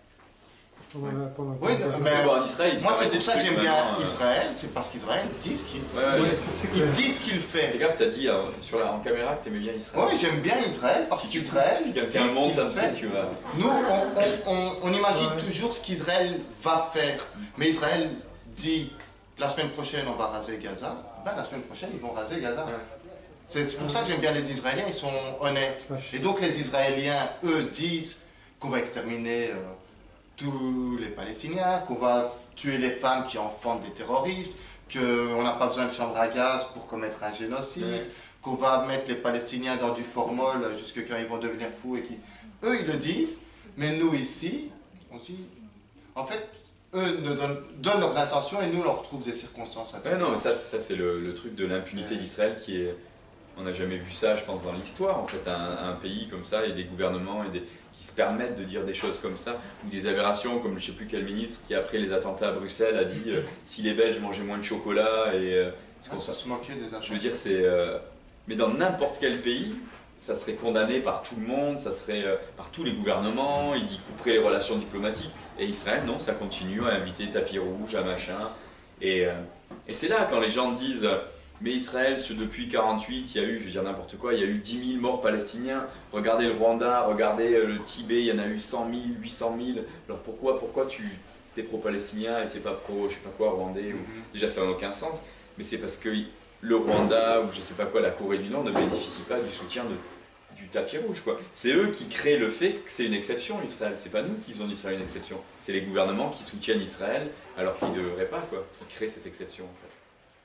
Oui, oui mais bon, en Israël, moi c'est pour ça que j'aime bien euh... Israël, c'est parce qu'Israël dit ce qu'il ouais, ouais, ouais, dit ce qu'il fait. Les gars, tu as dit euh, sur la, en caméra que tu aimais bien Israël. Oui, j'aime bien Israël parce si qu'Israël. Si quelqu'un monte un truc, tu vas. Nous, on, on, on, on imagine ouais. toujours ce qu'Israël va faire, mais Israël dit la semaine prochaine on va raser Gaza, ben la semaine prochaine ils vont raser Gaza. Ouais. C'est pour ça que j'aime bien les Israéliens, ils sont honnêtes. Et donc les Israéliens, eux, disent qu'on va exterminer. Euh, tous les Palestiniens, qu'on va tuer les femmes qui enfantent des terroristes, qu'on n'a pas besoin de chambre à gaz pour commettre un génocide, ouais. qu'on va mettre les Palestiniens dans du formol jusqu'à quand ils vont devenir fous. Et qui... Eux, ils le disent, mais nous ici, on dit... En fait, eux nous donnent, donnent leurs intentions et nous leur trouvent des circonstances. Ouais, non, mais ça, ça c'est le, le truc de l'impunité ouais. d'Israël qui est... On n'a jamais vu ça, je pense, dans l'histoire, en fait, un, un pays comme ça, et des gouvernements et des... qui se permettent de dire des choses comme ça, ou des aberrations comme je ne sais plus quel ministre qui après les attentats à Bruxelles a dit euh, si les Belges mangeaient moins de chocolat et euh, ah, ça se moquait des attentats. Je veux dire c'est euh, mais dans n'importe quel pays ça serait condamné par tout le monde, ça serait euh, par tous les gouvernements, il dit couperait les relations diplomatiques et Israël non, ça continue à inviter tapis rouge à machin et, euh, et c'est là quand les gens disent mais Israël, depuis mille neuf cent quarante-huit, il y a eu, je veux dire n'importe quoi, il y a eu dix mille morts palestiniens. Regardez le Rwanda, regardez le Tibet, il y en a eu cent mille, huit cent mille. Alors pourquoi, pourquoi tu es pro-palestinien et tu n'es pas pro, je sais pas quoi, rwandais ou... Déjà, ça n'a aucun sens. Mais c'est parce que le Rwanda ou je sais pas quoi, la Corée du Nord ne bénéficie pas du soutien de, du tapis rouge, quoi. C'est eux qui créent le fait que c'est une exception, Israël. C'est pas nous qui faisons d'Israël une exception. C'est les gouvernements qui soutiennent Israël alors qu'ils ne devraient pas, quoi, qui créent cette exception, en fait.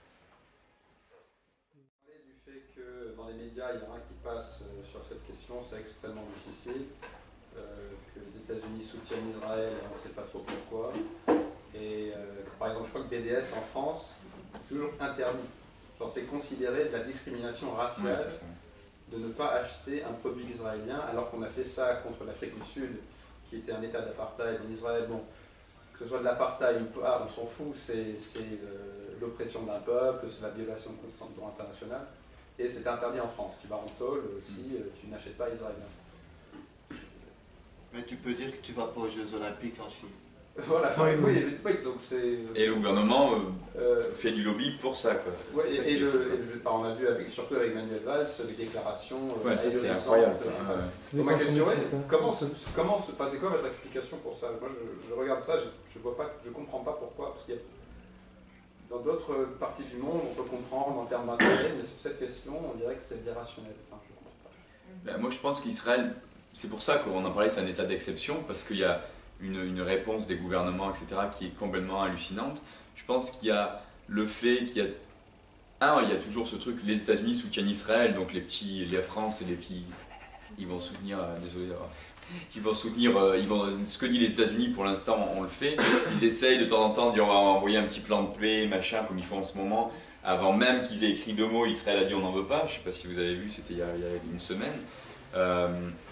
Il y en a qui passent euh, sur cette question, c'est extrêmement difficile, euh, que les États-Unis soutiennent Israël et on ne sait pas trop pourquoi. Et euh, que, par exemple, je crois que B D S en France, toujours interdit. C'est considéré de la discrimination raciale ouais, de ne pas acheter un produit israélien, alors qu'on a fait ça contre l'Afrique du Sud, qui était un état d'apartheid en Israël. Bon, que ce soit de l'apartheid ou pas, on s'en fout, c'est euh, l'oppression d'un peuple, c'est la violation constante du droit international. Et c'est interdit en France. Tu vas en tôle si euh, tu n'achètes pas israélien. Mais tu peux dire que tu ne vas pas aux Jeux Olympiques en Chine. Voilà, Oui, oui, oui. oui, oui, donc c'est... Et le gouvernement euh, Euh, fait du lobby pour ça, quoi. ouais, C'est ça et, qui et est le, fou, et quoi. le- bah, on a vu avec, surtout avec Manuel Valls des déclarations euh, Ouais, ça c'est ahurissantes, incroyable. euh, Ouais, ouais. C'est Donc, des ma question personnes est, écoutes, hein. comment, se, comment se, enfin, c'est quoi votre explication pour ça? Moi, je, je regarde ça, je, je vois pas, je comprends pas pourquoi, parce qu'il y a dans d'autres parties du monde, on peut comprendre en termes d'intérêt, mais sur cette question, on dirait que c'est irrationnel. Enfin, je comprends pas. Ben, moi je pense qu'Israël, c'est pour ça qu'on en parlait, c'est un état d'exception, parce qu'il y a une, une réponse des gouvernements, et cetera, qui est complètement hallucinante. Je pense qu'il y a le fait qu'il y a... Un, il y a toujours ce truc, les États-Unis soutiennent Israël, donc les petits, la France et les petits, ils vont soutenir, euh, désolé, euh, ils vont soutenir, euh, ils vont, ce que dit les États-Unis pour l'instant, on le fait. Ils essayent de temps en temps de dire on va envoyer un petit plan de paix, machin, comme ils font en ce moment. Avant même qu'ils aient écrit deux mots, Israël a dit on n'en veut pas. Je ne sais pas si vous avez vu, c'était il, il y a une semaine. Euh,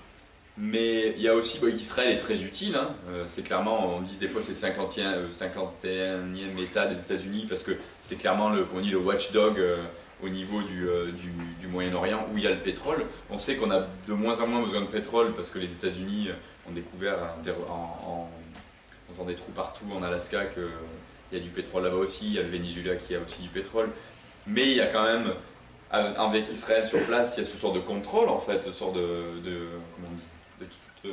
mais il y a aussi bah, qu'Israël est très utile. Hein. Euh, c'est clairement, on dit des fois c'est cinquante et unième État des États-Unis parce que c'est clairement le, on dit, le watchdog euh, au niveau du, euh, du, du Moyen-Orient où il y a le pétrole. On sait qu'on a de moins en moins besoin de pétrole parce que les États-Unis ont découvert en, en, en faisant des trous partout en Alaska qu'il y a du pétrole là-bas aussi. Il y a le Venezuela qui a aussi du pétrole. Mais il y a quand même, avec Israël sur place, il y a ce sort de contrôle en fait, ce sort de, de comment on dit, de,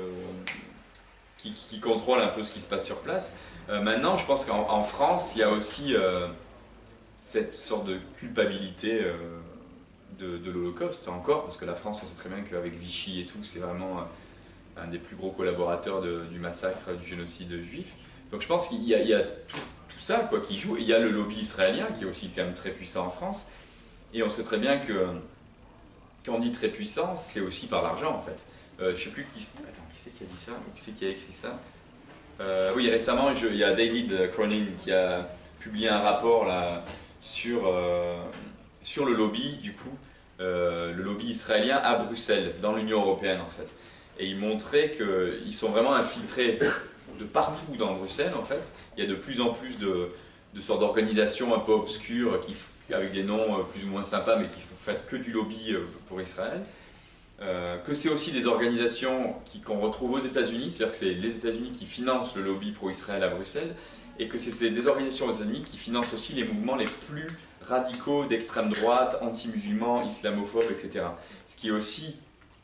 qui, qui contrôle un peu ce qui se passe sur place. Euh, maintenant, je pense qu'en en France, il y a aussi euh, cette sorte de culpabilité euh, de, de l'Holocauste, encore, parce que la France, on sait très bien qu'avec Vichy et tout, c'est vraiment euh, un des plus gros collaborateurs de, du massacre, du génocide juif. Donc je pense qu'il y a, il y a tout, tout ça quoi, qui joue. Et il y a le lobby israélien, qui est aussi quand même très puissant en France. Et on sait très bien que, quand on dit très puissant, c'est aussi par l'argent, en fait. Euh, je sais plus qui... Attends, qui c'est qui a dit ça? Ou qui c'est qui a écrit ça? euh, Oui, récemment, je, il y a David Cronin qui a publié un rapport là, sur, euh, sur le lobby, du coup, euh, le lobby israélien à Bruxelles, dans l'Union européenne, en fait. Et il montrait qu'ils sont vraiment infiltrés de partout dans Bruxelles, en fait. Il y a de plus en plus de, de sortes d'organisations un peu obscures, qui, avec des noms plus ou moins sympas, mais qui font fait que du lobby pour Israël. Euh, que c'est aussi des organisations qui, qu'on retrouve aux États-Unis, c'est-à-dire que c'est les États-Unis qui financent le lobby pro-Israël à Bruxelles, et que c'est, c'est des organisations aux États-Unis qui financent aussi les mouvements les plus radicaux d'extrême droite, anti-musulmans, islamophobes, et cetera. Ce qui est aussi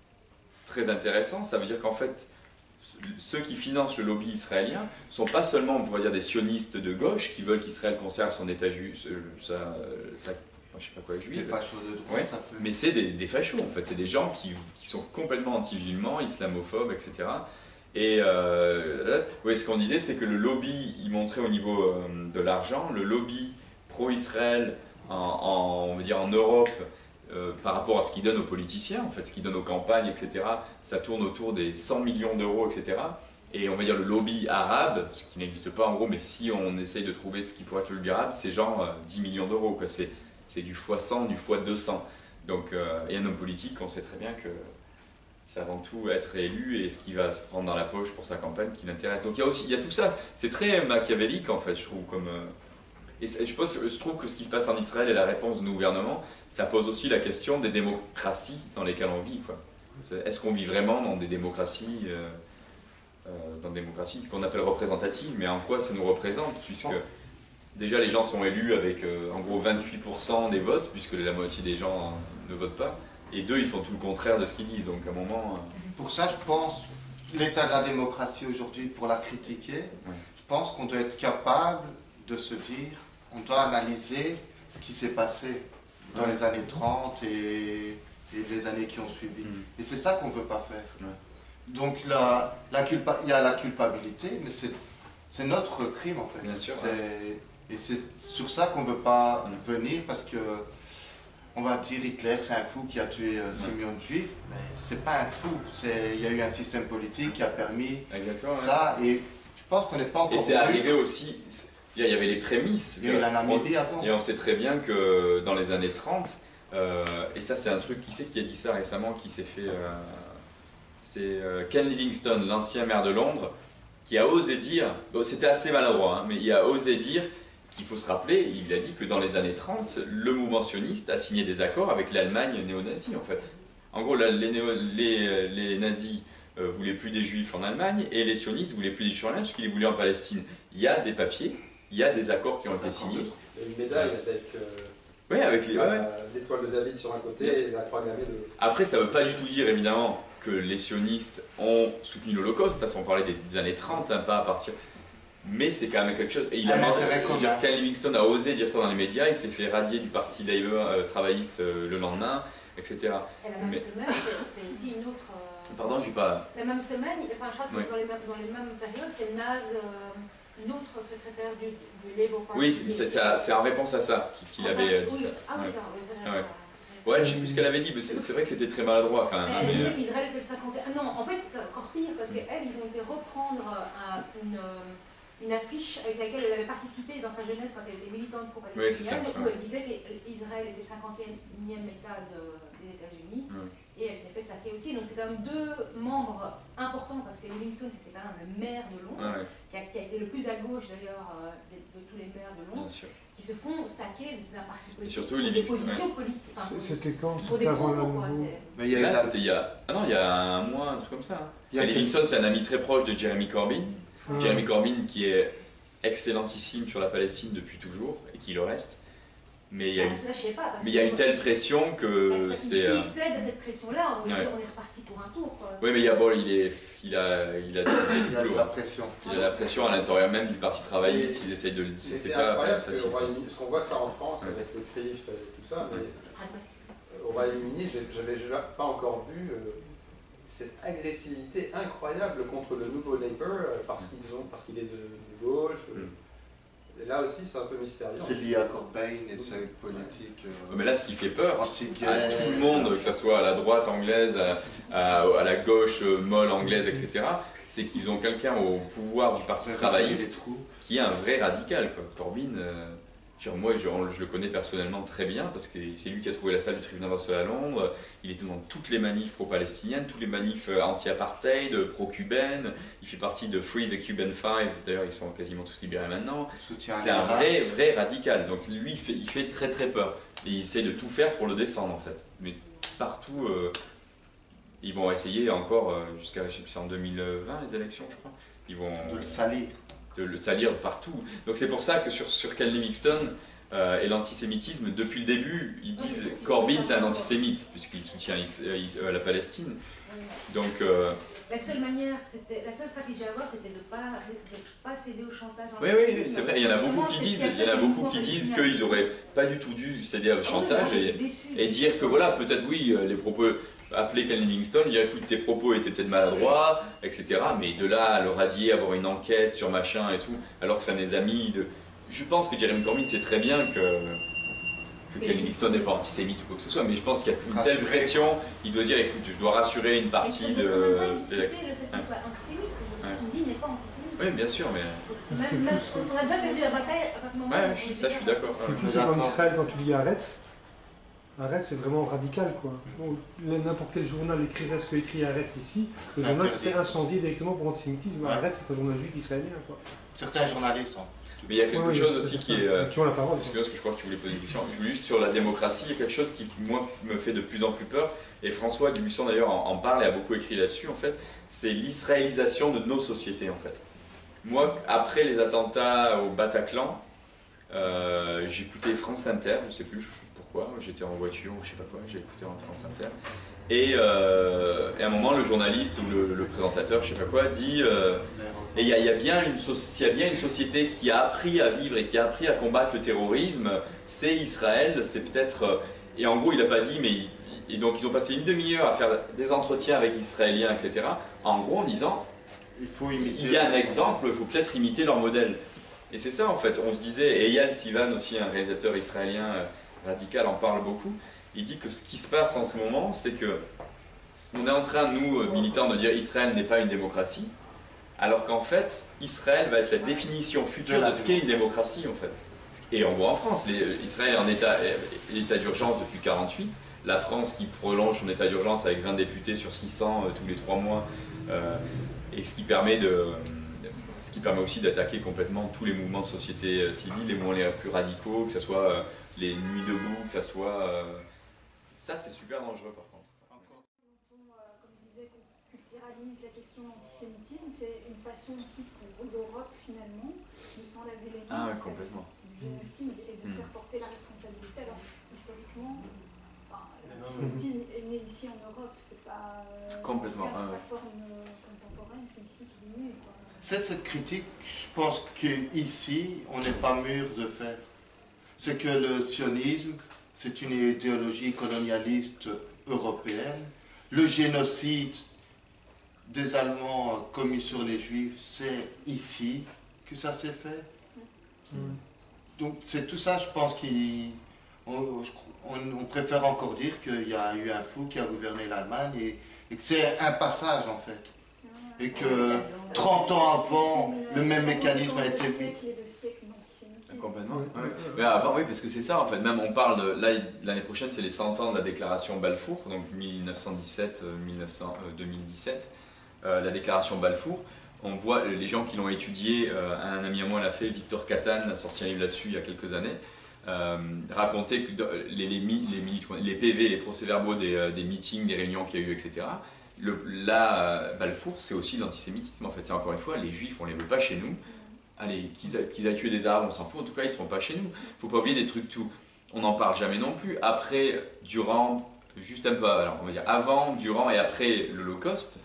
très intéressant, ça veut dire qu'en fait, ceux qui financent le lobby israélien ne sont pas seulement, on pourrait dire, des sionistes de gauche qui veulent qu'Israël conserve son État juif, sa, sa je sais pas quoi, juif. Des fachos de droite, ouais. ça peut... Mais c'est des, des fachos en fait, c'est des gens qui, qui sont complètement anti-musulmans, islamophobes, et cetera. Et euh, ouais, ce qu'on disait, c'est que le lobby, il montrait au niveau euh, de l'argent, le lobby pro-Israël en, en, on veut dire en Europe, euh, par rapport à ce qu'il donne aux politiciens, en fait, ce qu'il donne aux campagnes, et cetera, ça tourne autour des cent millions d'euros, et cetera. Et on va dire le lobby arabe, ce qui n'existe pas en gros, mais si on essaye de trouver ce qui pourrait être le lobby arabe, c'est genre euh, dix millions d'euros, quoi. C'est, c'est du fois cent, du fois deux cents. Donc, euh, et un homme politique, on sait très bien que c'est avant tout être élu et ce qu'il va se prendre dans la poche pour sa campagne qui l'intéresse. Donc il y a aussi, il y a tout ça. C'est très machiavélique en fait, je trouve. Comme, euh, et je, pense, je trouve que ce qui se passe en Israël et la réponse de nos gouvernements, ça pose aussi la question des démocraties dans lesquelles on vit, quoi. Est-ce qu'on vit vraiment dans des démocraties, euh, euh, dans des démocraties qu'on appelle représentatives, mais en quoi ça nous représente, puisque déjà les gens sont élus avec euh, en gros vingt-huit pour cent des votes, puisque la moitié des gens euh, ne votent pas, et deux, ils font tout le contraire de ce qu'ils disent, donc à un moment... Euh... Pour ça, je pense, l'état de la démocratie aujourd'hui, pour la critiquer, ouais. Je pense qu'on doit être capable de se dire, on doit analyser ce qui s'est passé dans ouais. les années trente et, et les années qui ont suivi. Mmh. Et c'est ça qu'on ne veut pas faire. Ouais. Donc la, la culpa, il y a la culpabilité, mais c'est, c'est notre crime en fait. Bien sûr, c'est, ouais. Et c'est sur ça qu'on ne veut pas mmh. venir, parce que on va dire Hitler, c'est un fou qui a tué euh, six millions de juifs, mais c'est pas un fou. C'est, il y a eu un système politique qui a permis Exactement, ça, ouais. Et je pense qu'on n'est pas encore... Et c'est arrivé aussi, il y avait les prémices. Il y a eu la Namibie avant. Et on sait très bien que dans les années trente, euh, et ça c'est un truc, qui c'est qui a dit ça récemment, qui s'est fait... Euh, c'est euh, Ken Livingstone, l'ancien maire de Londres, qui a osé dire, bon, c'était assez maladroit, hein, mais il a osé dire qu'il faut se rappeler, il a dit que dans les années trente, le mouvement sioniste a signé des accords avec l'Allemagne néo-nazie en fait. En gros, là, les, néo, les, les nazis euh, voulaient plus des juifs en Allemagne et les sionistes voulaient plus des juifs en Allemagne parce qu'ils les voulaient en Palestine. Il y a des papiers, il y a des accords qui ont été signés. Il y a une médaille avec, euh, oui, avec les, ouais. l'étoile de David sur un côté et la croix gammée de... Après, ça ne veut pas du tout dire évidemment que les sionistes ont soutenu l'Holocauste, ça, on parlait des, des années trente, hein, pas à partir... Mais c'est quand même quelque chose. Et il a dire, Ken Livingstone a osé dire ça dans les médias, il s'est fait radier du parti Labour euh, travailliste euh, le lendemain, et cetera. Et la même Mais... semaine, c'est aussi une autre. Euh... Pardon, j'ai pas. La même semaine, enfin, je crois que c'est oui. dans, les mêmes, dans les mêmes périodes, c'est Naz, euh, une autre secrétaire du, du Labour Party. Oui, c'est en réponse à ça qu'il qu avait ça, dit oui. ça. Ah oui, ouais. ça, oui, ça, ouais. Ouais, je sais plus ce qu'elle avait dit, mais c'est vrai que c'était très maladroit quand même. Mais elle mais... disait qu'Israël était le cinquantième. Ah non, en fait, c'est encore pire parce qu'elle, ils ont été reprendre un, une. une affiche avec laquelle elle avait participé dans sa jeunesse quand elle était militante pro-palestinienne, oui, où elle disait qu'Israël était le cinquantième État de, des États-Unis, oui. Et elle s'est fait saquer aussi. Donc c'est quand même deux membres importants, parce que Livingstone c'était quand même le maire de Londres, oui. qui, a, qui a été le plus à gauche d'ailleurs de, de tous les maires de Londres, qui se font saquer d'un parti politique, et surtout pour des positions ouais. politiques. Enfin, c'était quand C'était avant le nouveau. Mais il y a là, c'était il y a ah non il y a un mois, un truc comme ça. Hein. Et Livingstone c'est un ami très proche de Jeremy Corbyn. Mmh. Jeremy Corbyn qui est excellentissime sur la Palestine depuis toujours et qui le reste, mais il y a, une, pas, mais il y a une telle pression que c'est. S'il cède à cette pression-là, on, ouais. on est reparti pour un tour. Quoi. Oui, mais il y a bon, il est, il a, il a, il a de la pression. Il a la pression à l'intérieur même du Parti travailliste. Ils essayent de. C'est incroyable parce qu'on voit ça en France ouais. avec le C R I F et tout ça, mais ouais. au Royaume-Uni, j'avais pas encore vu. Euh, cette agressivité incroyable contre le nouveau Labour parce qu'ils ont parce qu'il est de, de gauche. Mm. Et là aussi, c'est un peu mystérieux. C'est lié à Corbyn et sa politique. Euh, Mais là, ce qui fait peur à tout le monde, que ce soit à la droite anglaise, à, à, à la gauche molle anglaise, et cetera, c'est qu'ils ont quelqu'un au pouvoir du Parti travailliste qui est un vrai radical. Quoi. Corbyn. Euh, Moi, je, je le connais personnellement très bien parce que c'est lui qui a trouvé la salle du tribunal universel à Londres. Il était dans toutes les manifs pro-palestiniennes, toutes les manifs anti-apartheid, pro-cubaines. Il fait partie de Free the Cuban Five. D'ailleurs, ils sont quasiment tous libérés maintenant. C'est un vrai, vrai radical. Donc lui, il fait, il fait très très peur. Et il essaie de tout faire pour le descendre en fait. Mais partout, euh, ils vont essayer encore euh, jusqu'à, je sais plus, en deux mille vingt les élections, je crois. Ils vont de le salir. de le salir partout. Donc c'est pour ça que sur, sur Ken Livingstone euh, et l'antisémitisme, depuis le début, ils disent Corbyn c'est un antisémite, puisqu'il soutient euh, la Palestine. Donc, euh, la seule manière, la seule stratégie à avoir, c'était de ne pas, de pas céder au chantage. Oui, oui, oui c'est vrai, il y en a beaucoup qui disent, il y en a beaucoup qui disent qu'ils n'auraient pas du tout dû céder au chantage oh, et, et dire que voilà, peut-être oui, les propos... appeler Ken Livingstone, dire écoute tes propos étaient peut-être maladroits, et cetera. Mais de là à le radier, avoir une enquête sur machin et tout, alors que c'est un des amis de... Je pense que Jeremy Corbyn sait très bien que, que Ken Livingstone n'est pas antisémite ou quoi que ce soit, mais je pense qu'il y a une telle pression, il doit dire écoute, je dois rassurer une partie de... de la... le fait qu'il soit antisémite, ce qu'il dit n'est pas antisémite. Oui, bien sûr, mais... Même, même, on a déjà perdu la bataille à partir du moment ouais, où... Ça, je suis d'accord. Ce qui est fou, c'est qu'en Israël, quand tu lis Haaretz, Haaretz, c'est vraiment radical, quoi. N'importe quel journal écrirait ce que écrit Haaretz ici, le journal serait incendié directement pour antisémitisme. Ouais. Haaretz, c'est un journal juif israélien, quoi. Certains journalistes, hein. Mais il y a quelque ouais, chose aussi qui est... Euh, qui ont la parole. Parce que je crois que tu voulais poser une question. Juste sur la démocratie, il y a quelque chose qui, moi, me fait de plus en plus peur. Et François Dubuisson, d'ailleurs, en, en parle et a beaucoup écrit là-dessus, en fait. C'est l'israélisation de nos sociétés, en fait. Moi, après les attentats au Bataclan, euh, j'écoutais France Inter, je ne sais plus pourquoi, j'étais en voiture ou je ne sais pas quoi, j'ai écouté en France Inter. Et, euh, et à un moment, le journaliste ou le, le présentateur, je ne sais pas quoi, dit euh, et il y, y, y a bien une société qui a appris à vivre et qui a appris à combattre le terrorisme, c'est Israël, c'est peut-être... Et en gros, il n'a pas dit, mais... Il, et donc, ils ont passé une demi-heure à faire des entretiens avec Israéliens, et cetera. En gros, en disant, il, faut imiter il y a un exemple, il faut peut-être imiter leur modèle. Et c'est ça, en fait. On se disait, et Eyal Sivan aussi, un réalisateur israélien euh, radical, en parle beaucoup. Il dit que ce qui se passe en ce moment, c'est que on est en train, nous, militants, de dire Israël n'est pas une démocratie, alors qu'en fait, Israël va être la définition future de ce qu'est une démocratie, en fait. Et on voit en France, les, Israël est en état, état d'urgence depuis mille neuf cent quarante-huit, la France qui prolonge son état d'urgence avec vingt députés sur six cents euh, tous les trois mois, euh, et ce qui permet de... Ce qui permet aussi d'attaquer complètement tous les mouvements de société civile, les mouvements les plus radicaux, que ce soit euh, les nuits debout, que ce soit... Euh... Ça, c'est super dangereux par contre. Quand on, euh, comme je disais, qu'on culturalise question d'antisémitisme, c'est une façon aussi pour l'Europe finalement de s'enlaver les mains ah, ouais, en fait, complètement. du génocide et de mmh. faire porter la responsabilité. Alors historiquement, enfin, l'antisémitisme mmh. est né ici en Europe, c'est pas euh, complètement pas ah, sa forme euh, contemporaine, c'est ici qu'il est né. C'est cette critique, je pense qu'ici, on n'est pas mûr de faire. C'est que le sionisme, c'est une idéologie colonialiste européenne. Le génocide des Allemands commis sur les Juifs, c'est ici que ça s'est fait. Mmh. Donc c'est tout ça, je pense qu'on on, on préfère encore dire qu'il y a eu un fou qui a gouverné l'Allemagne et, et que c'est un passage en fait. Et que trente ans avant, le même mécanisme a été vu. Complètement. Ouais. Mais avant, oui, parce que c'est ça en fait. Même on parle de, là l'année prochaine, c'est les cent ans de la déclaration Balfour, donc mille neuf cent dix-sept à deux mille dix-sept. Euh, la déclaration Balfour. On voit les gens qui l'ont étudié. Euh, un ami à moi l'a fait, Victor Catane a sorti un livre là-dessus il y a quelques années. Euh, raconter que les, les, les, les P V, les procès-verbaux des, des meetings, des réunions qu'il y a eu, et cetera. Le, là, Balfour, c'est aussi l'antisémitisme en fait. C'est encore une fois, les Juifs, on les veut pas chez nous. Allez, qu'ils qu'ils aient tué des Arabes, on s'en fout, en tout cas ils ne seront pas chez nous. Faut pas oublier des trucs tout. On n'en parle jamais non plus. Après, durant, juste un peu, alors on va dire avant, durant et après l'Holocauste,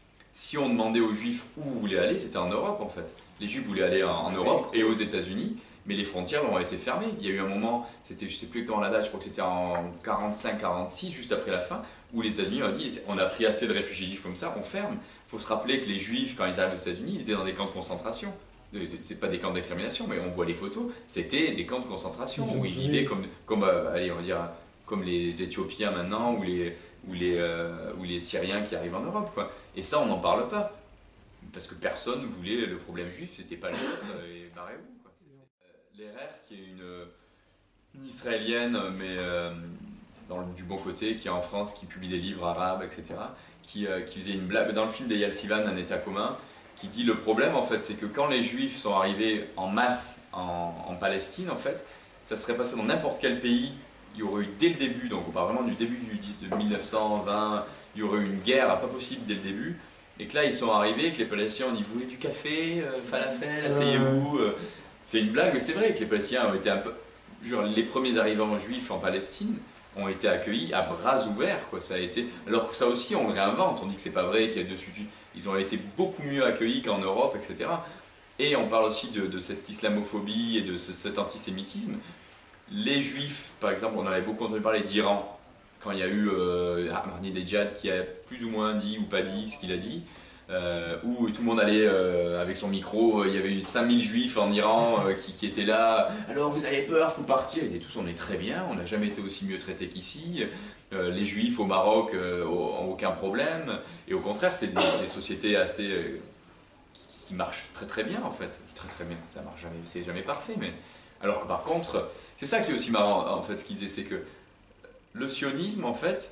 si on demandait aux Juifs où vous voulez aller, c'était en Europe en fait. Les Juifs voulaient aller en, en Europe et aux États-Unis, mais les frontières ont été fermées. Il y a eu un moment, c'était, je ne sais plus exactement la date, je crois que c'était en quarante-cinq quarante-six, juste après la fin, où les États-Unis ont dit on a pris assez de réfugiés juifs comme ça, on ferme. Il faut se rappeler que les Juifs, quand ils arrivent aux États-Unis, ils étaient dans des camps de concentration. C'est pas des camps d'extermination, mais on voit les photos, c'était des camps de concentration où ils vivaient comme, comme, euh, allez, on va dire, comme les Éthiopiens maintenant ou les, ou, les, euh, ou les Syriens qui arrivent en Europe, quoi. Et ça, on n'en parle pas. Parce que personne ne voulait le problème juif, c'était pas le nôtre, et barrez-vous, quoi. L'Erer, qui est une, une israélienne, mais euh, dans le, du bon côté, qui est en France, qui publie des livres arabes, et cetera, qui, euh, qui faisait une blague, dans le film d'Eyal Sivan, Un État commun, qui dit le problème en fait c'est que quand les Juifs sont arrivés en masse en, en Palestine en fait, ça serait passé dans n'importe quel pays, il y aurait eu dès le début, donc on parle vraiment du début du, de mille neuf cent vingt, il y aurait eu une guerre pas possible dès le début, et que là ils sont arrivés, que les Palestiniens ont dit vous voulez du café, euh, falafel, asseyez-vous, euh, c'est une blague mais c'est vrai que les Palestiniens ont été un peu, genre les premiers arrivants juifs en Palestine ont été accueillis à bras ouverts, quoi. Ça a été, alors que ça aussi on le réinvente, on dit que c'est pas vrai, qu'il y a dessus, ils ont été beaucoup mieux accueillis qu'en Europe, et cetera. Et on parle aussi de, de cette islamophobie et de ce, cet antisémitisme. Les Juifs, par exemple, on en avait beaucoup entendu parler d'Iran, quand il y a eu euh, Ahmadinejad qui a plus ou moins dit ou pas dit ce qu'il a dit, euh, où tout le monde allait euh, avec son micro, euh, il y avait eu cinq mille Juifs en Iran euh, qui, qui étaient là, alors vous avez peur, il faut partir, ils disaient tous on est très bien, on n'a jamais été aussi mieux traités qu'ici, euh, les Juifs au Maroc euh, ont aucun problème, et au contraire c'est des, des sociétés assez, euh, qui, qui marchent très très bien en fait, très très bien, ça marche jamais, c'est jamais parfait, mais alors que par contre, c'est ça qui est aussi marrant en fait, ce qu'ils disaient, c'est que le sionisme en fait,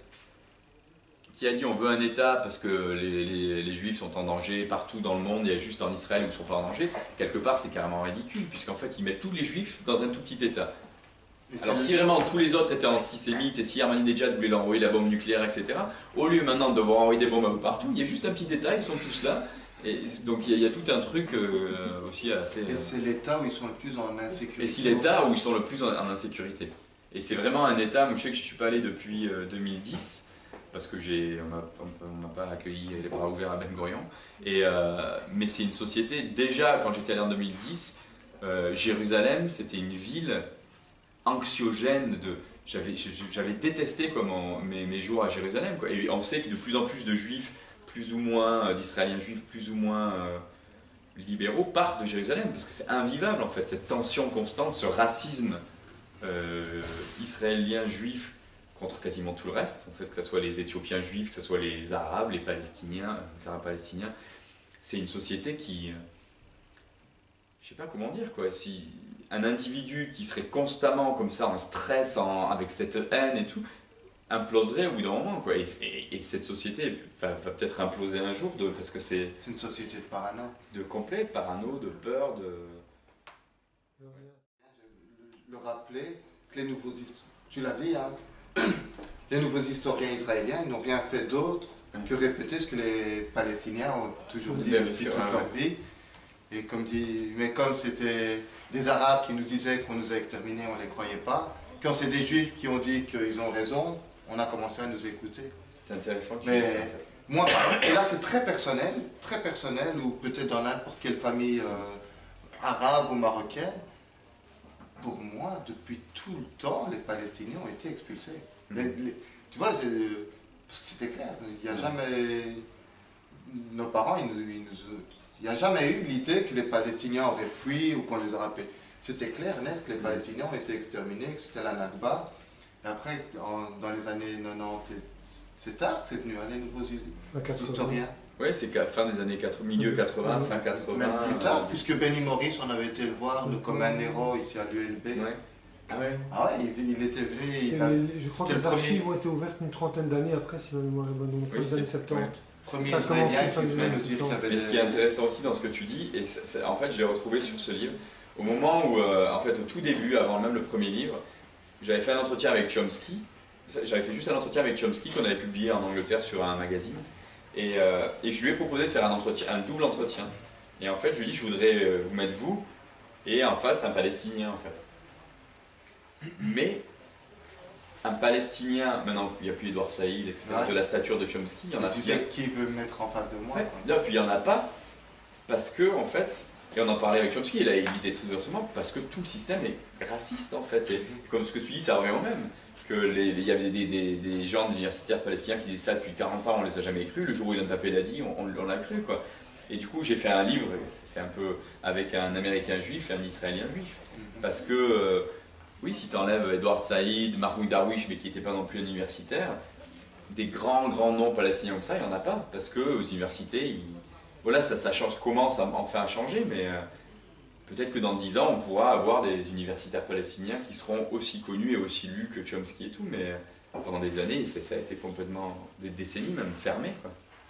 qui a dit on veut un État parce que les, les, les Juifs sont en danger partout dans le monde, il y a juste en Israël où ils ne sont pas en danger, quelque part c'est carrément ridicule, puisqu'en fait ils mettent tous les Juifs dans un tout petit État. Alors si vraiment tous les autres étaient antisémites et si Ahmadinejad voulait leur envoyer la bombe nucléaire, et cetera, au lieu maintenant de devoir envoyer des bombes un peu partout, il y a juste un petit État, ils sont tous là, et donc il y a, il y a tout un truc euh, aussi assez... Et c'est l'État où ils sont le plus en insécurité. Et c'est l'État où ils sont le plus en, en insécurité. Et c'est vraiment un État, moi je sais que je ne suis pas allé depuis euh, deux mille dix, parce que j'ai, on ne m'a pas accueilli les bras ouverts à Ben Gurion. Et, euh, mais c'est une société, déjà quand j'étais allé en deux mille dix, euh, Jérusalem c'était une ville anxiogène, de, j'avais, j'avais détesté quoi, mon, mes, mes jours à Jérusalem, quoi. Et on sait que de plus en plus de juifs, plus ou moins, d'Israéliens juifs plus ou moins euh, libéraux partent de Jérusalem, parce que c'est invivable en fait, cette tension constante, ce racisme euh, israélien juif contre quasiment tout le reste, en fait, que ce soit les Éthiopiens juifs, que ce soit les Arabes, les Palestiniens, les Arabes palestiniens, c'est une société qui, je sais pas comment dire quoi, si un individu qui serait constamment comme ça en stress, en, avec cette haine et tout, imploserait au bout d'un moment quoi, et, et, et cette société va, va peut-être imploser un jour, de, parce que c'est... C'est une société de parano. De complet, parano, de peur, de... Le rappeler que les nouveaux historiens, tu l'as dit, hein, les nouveaux historiens israéliens ils n'ont rien fait d'autre que répéter ce que les Palestiniens ont toujours dit Bien depuis sûr, toute ouais, leur ouais. vie. Et comme dit, mais comme c'était des Arabes qui nous disaient qu'on nous a exterminés, on ne les croyait pas. Quand c'est des Juifs qui ont dit qu'ils ont raison, on a commencé à nous écouter. C'est intéressant que tu Mais dises ça, en fait. moi, et là c'est très personnel, très personnel, ou peut-être dans n'importe quelle famille euh, arabe ou marocaine. Pour moi, depuis tout le temps, les Palestiniens ont été expulsés. Mm. Les- les- tu vois, je- parce que c'était clair, il n'y a jamais... Nos parents, ils nous, ils nous- il n'y a jamais eu l'idée que les Palestiniens auraient fui ou qu'on les aurait payés. C'était clair, net, que les Palestiniens ont été exterminés, que c'était la Nakba. Et après, en- dans les années quatre-vingt-dix, c'est tard que c'est venu, hein, les nouveaux historiens. Oui, c'est qu'à fin des années quatre-vingts, milieu quatre-vingts, fin quatre-vingts. Même plus tard, euh, puisque Benny Morris, on avait été le voir de comme un héros ici à l'U L B. Ouais. Ah ouais. Ah ouais, il, il était venu. Et Il a, les- je crois que c'était les le premier- archives ont été ouvertes une trentaine d'années après, si ma mémoire est bonne, donc fin Oui, des c'est- années soixante-dix. ouais. premier Ça a commencé Israélien fin qui des venait années nous dire qu'il y avait Mais ce qui est des... intéressant aussi dans ce que tu dis, et c'est- c'est- en fait je l'ai retrouvé sur ce livre, au moment où, euh, en fait au tout début, avant même le premier livre, j'avais fait un entretien avec Chomsky, j'avais fait juste un entretien avec Chomsky qu'on avait publié en Angleterre sur un magazine, et, euh, et je lui ai proposé de faire un, entretien, un double entretien. Et en fait je lui ai dit, je voudrais euh, vous mettre vous, et en face un Palestinien en fait. Mais un Palestinien, maintenant il n'y a plus Edouard Saïd, et cetera, Ouais. de la stature de Chomsky, il y en a Tu plus. sais qui veut me mettre en face de moi, Ouais. quoi. Là, puis il n'y en a pas, parce que, en fait, et on en parlait avec Chomsky, et là il disait très ouvertement, parce que tout le système est raciste en fait. Et comme ce que tu dis, ça revient au même. Que les- il y avait des, des, des gens, des universitaires palestiniens qui disaient ça depuis quarante ans, on les a jamais cru. Le jour où Ilan Pappé l'a dit, on, on, on l'a cru, quoi. Et du coup, j'ai fait un livre, c'est un peu avec un Américain juif et un Israélien juif. Parce que, euh, oui, si tu enlèves Edward Saïd, Mahmoud Darwish, mais qui n'était pas non plus universitaire, des grands, grands noms palestiniens comme ça, il n'y en a pas. Parce qu'aux universités, ils... voilà, ça, ça change, commence à, enfin à changer, mais euh, peut-être que dans dix ans, on pourra avoir des universitaires palestiniens qui seront aussi connus et aussi lus que Chomsky et tout, mais euh, pendant des années, ça, ça a été complètement, des décennies même, fermé, quoi.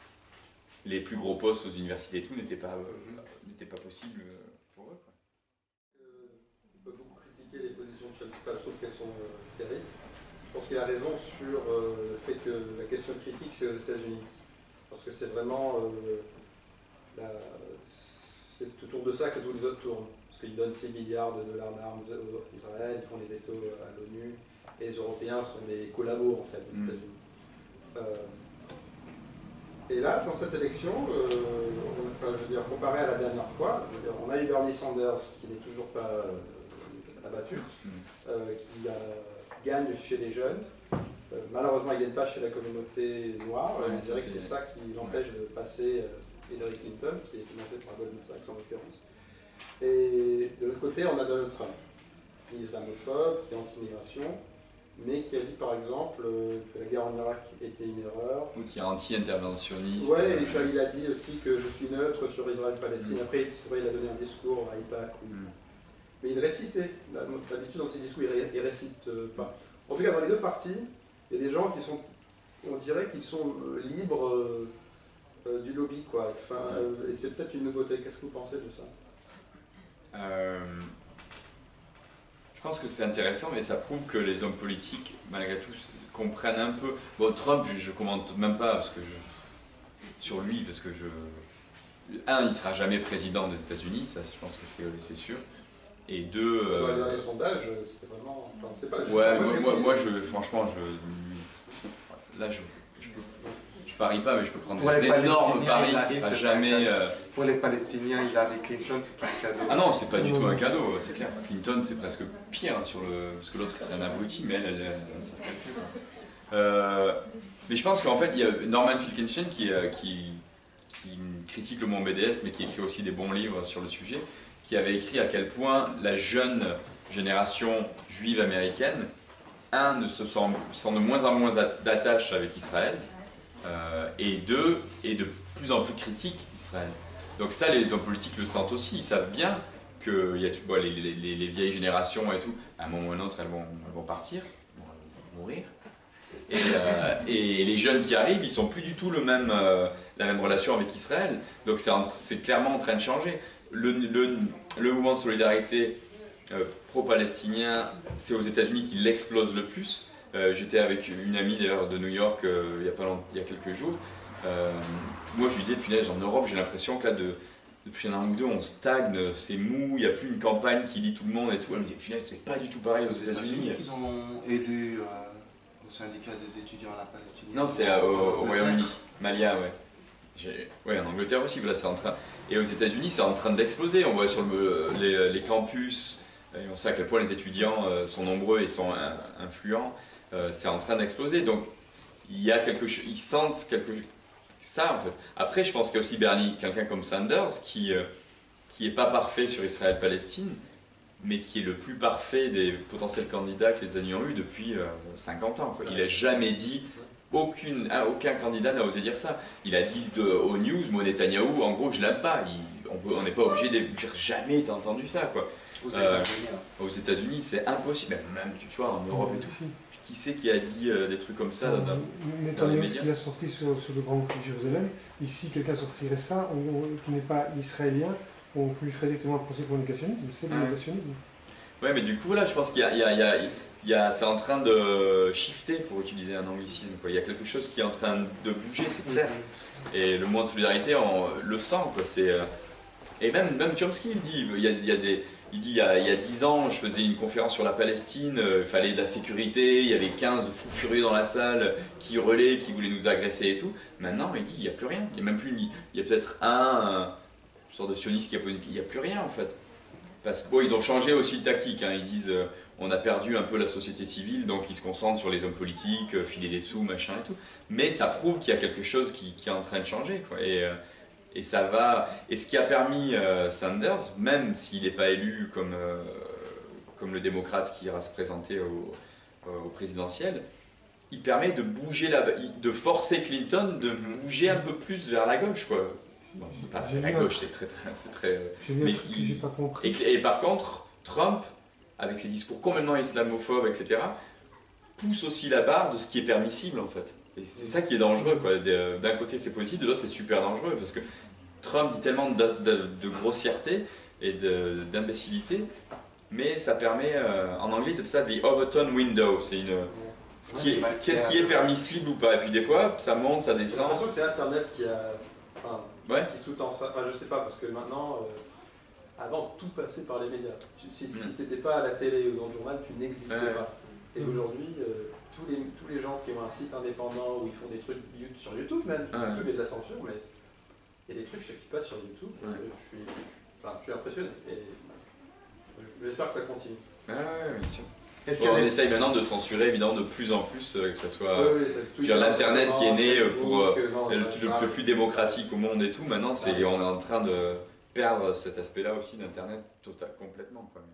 Les plus gros postes aux universités et tout n'étaient pas, euh, n'étaient pas possibles pour eux, quoi. On peut beaucoup critiquer les positions de Chomsky, je trouve qu'elles sont euh, terribles. Je pense qu'il a raison sur euh, le fait que la question critique, c'est aux États-Unis. Parce que c'est vraiment. Euh, la- c'est autour de ça que tous les autres tournent. Parce qu'ils donnent six milliards de dollars d'armes à Israël, ils font des vétos à l'ONU, et les Européens sont des collabos en fait des Mm. États-Unis. Euh, et là, dans cette élection, euh, on- enfin, je veux dire, comparé à la dernière fois, je veux dire, on a eu Bernie Sanders qui n'est toujours pas euh, abattu, Mm. euh, qui a- gagne chez les jeunes. Euh, malheureusement, il ne gagne pas chez la communauté noire. Ouais, on ça, dirait que c'est- c'est ça qui l'empêche de passer euh, Hillary Clinton, qui est financée par Goldman Sachs en l'occurrence. Et de l'autre côté, on a Donald Trump, qui est islamophobe, qui est anti-immigration, mais qui a dit par exemple euh, que la guerre en Irak était une erreur. Ou qui est anti-interventionniste. Ouais, euh, et puis, il a dit aussi que je suis neutre sur Israël-Palestine. Mm. Après, c'est vrai, il a donné un discours à Ipac. Où... Mm. Mais il récitait. D'habitude, dans ses discours, il ne récite euh, pas. En tout cas, dans les deux parties, il y a des gens qui sont, on dirait qu'ils sont euh, libres euh, euh, du lobby, quoi. Enfin, euh, et c'est peut-être une nouveauté. Qu'est-ce que vous pensez de ça? Euh, je pense que c'est intéressant, mais ça prouve que les hommes politiques, malgré tout, comprennent un peu. Bon, Trump, je, je commente même pas parce que je, sur lui, parce que je. Un, il sera jamais président des États-Unis, ça, je pense que c'est c'est sûr. Et deux. Dans les euh, derniers sondages, c'était vraiment. Enfin, on sait pas, je sais ouais, pas, moi, j'ai moi, vu- moi, je, franchement, je. Là, je. Je, peux, je parie pas, mais je peux prendre Pour les des énormes Palestiniens, paris Hillary, qui sera c'est jamais. pas un cadeau. euh, Pour les Palestiniens, Hillary Clinton, c'est pas un cadeau. Ah non, c'est pas du tout un cadeau, c'est clair. Clinton, c'est presque pire hein, sur le. Parce que l'autre, c'est un abruti, mais elle, elle, elle, elle, ça se calcule. Quoi. Euh, mais je pense qu'en fait, il y a Norman Finkelstein qui, euh, qui, qui critique le monde B D S, mais qui écrit aussi des bons livres sur le sujet, qui avait écrit à quel point la jeune génération juive américaine, un, ne se sent, sent de moins en moins d'attache avec Israël, euh, et deux, est de plus en plus critique d'Israël. Donc ça, les hommes politiques le sentent aussi, ils savent bien que y a, bon, les, les, les vieilles générations et tout, à un moment ou à un autre, elles vont, elles vont partir, elles vont mourir. Et, euh, et les jeunes qui arrivent, ils sont plus du tout le même, euh, la même relation avec Israël. Donc c'est clairement en train de changer. Le, le, le mouvement de solidarité euh, pro-palestinien, c'est aux États-Unis qu'il explose le plus. Euh, J'étais avec une amie d'ailleurs de New York euh, il, y a pas long, il y a quelques jours. Euh, moi je lui disais, punaise, en Europe j'ai l'impression que là de, depuis un an ou deux on stagne, c'est mou, il n'y a plus une campagne qui lie tout le monde et tout. Elle me disait, punaise, c'est pas du tout pareil aux États-Unis. Ils ont élu euh, au syndicat des étudiants à la Palestine. Non, c'est euh, au, au Royaume-Uni, Malia, ouais. Oui, en Angleterre aussi, voilà, c'est en train. Et aux États-Unis, c'est en train d'exploser. On voit sur le, les, les campus, et on sait à quel point les étudiants euh, sont nombreux et sont in, influents. Euh, c'est en train d'exploser. Donc, il y a quelque chose, ils sentent quelque ça en fait. Après, je pense qu'il y a aussi Bernie, quelqu'un comme Sanders, qui euh, qui est pas parfait sur Israël-Palestine, mais qui est le plus parfait des potentiels candidats que les alliés ont eu depuis euh, cinquante ans. Quoi. Il n'a jamais dit. Aucune, aucun candidat n'a osé dire ça. Il a dit de, aux news, moi Netanyahou, en gros je l'aime pas. Il, on n'est pas obligé de dire jamais t'as entendu ça quoi. Aux États-Unis, euh, aux États-Unis c'est impossible. Même tu vois en Europe et tout. Qui c'est qui a dit euh, des trucs comme ça dans, dans, dans les médias? Qui a sorti sur, sur le Grand Bouclier de Jérusalem. Ici quelqu'un sortirait ça, on, on, qui n'est pas israélien, on lui ferait directement un procès pour le négationnisme. C'est le négationnisme. Ouais, mais du coup là je pense qu'il y a, il y a, il y a Il y a, c'est en train de shifter, pour utiliser un anglicisme. Quoi. Il y a quelque chose qui est en train de bouger, c'est clair. Et le mouvement de solidarité, on le sent. Quoi. C'est, et même, même Chomsky, il dit, il y a, il y a des, il dit, il y a, il y a dix ans, je faisais une conférence sur la Palestine, euh, il fallait de la sécurité, il y avait quinze fous furieux dans la salle qui hurlaient, qui voulaient nous agresser et tout. Maintenant, il dit, il n'y a plus rien. Il y a même plus, une, il y a peut-être un, une sorte de sioniste qui a il n'y a plus rien en fait. Parce que bon, ils ont changé aussi de tactique. Hein. Ils disent, euh, on a perdu un peu la société civile, donc ils se concentrent sur les hommes politiques, euh, filer des sous, machin et tout. Mais ça prouve qu'il y a quelque chose qui, qui est en train de changer, quoi. Et, euh, et ça va. Et ce qui a permis euh, Sanders, même s'il n'est pas élu comme, euh, comme le démocrate qui ira se présenter au, au présidentiel, il permet de bouger la, de forcer Clinton de bouger un peu plus vers la gauche, quoi. Bon, pas la gauche, c'est très, très, c'est très. J'ai vu un truc que j'ai pas compris. Et, et par contre, Trump, avec ses discours complètement islamophobes, et cetera, pousse aussi la barre de ce qui est permissible en fait. Et c'est ça qui est dangereux, quoi. D'un côté c'est possible, de l'autre c'est super dangereux parce que Trump dit tellement de, de, de grossièreté et d'imbécilité, mais ça permet, euh, en anglais c'est ça the Overton window, c'est une. Ce qui est, qu'est-ce qui est permissible ou pas. Et puis des fois ça monte, ça descend. J'ai l'impression que c'est Internet qui a. Enfin, ouais. qui sous-tend ça. Enfin, je sais pas, parce que maintenant, euh, avant, tout passait par les médias. Si, mm. si tu n'étais pas à la télé ou dans le journal, tu n'existais ouais. pas. Et mm. aujourd'hui, euh, tous, les, tous les gens qui ont un site indépendant où ils font des trucs sur YouTube, même, ouais. YouTube est de la censure, mais il y a des trucs qui passent sur YouTube. Ouais. Je, suis, enfin, je suis impressionné. Et j'espère que ça continue. Ah ouais, bien sûr. Est-ce bon, on des... essaye maintenant de censurer évidemment de plus en plus, euh, que ce soit oui, oui, l'internet qui est né pour euh, non, le, le, le plus démocratique au monde et tout. Maintenant, c'est ouais. on est en train de perdre cet aspect-là aussi d'internet total complètement. Quoi.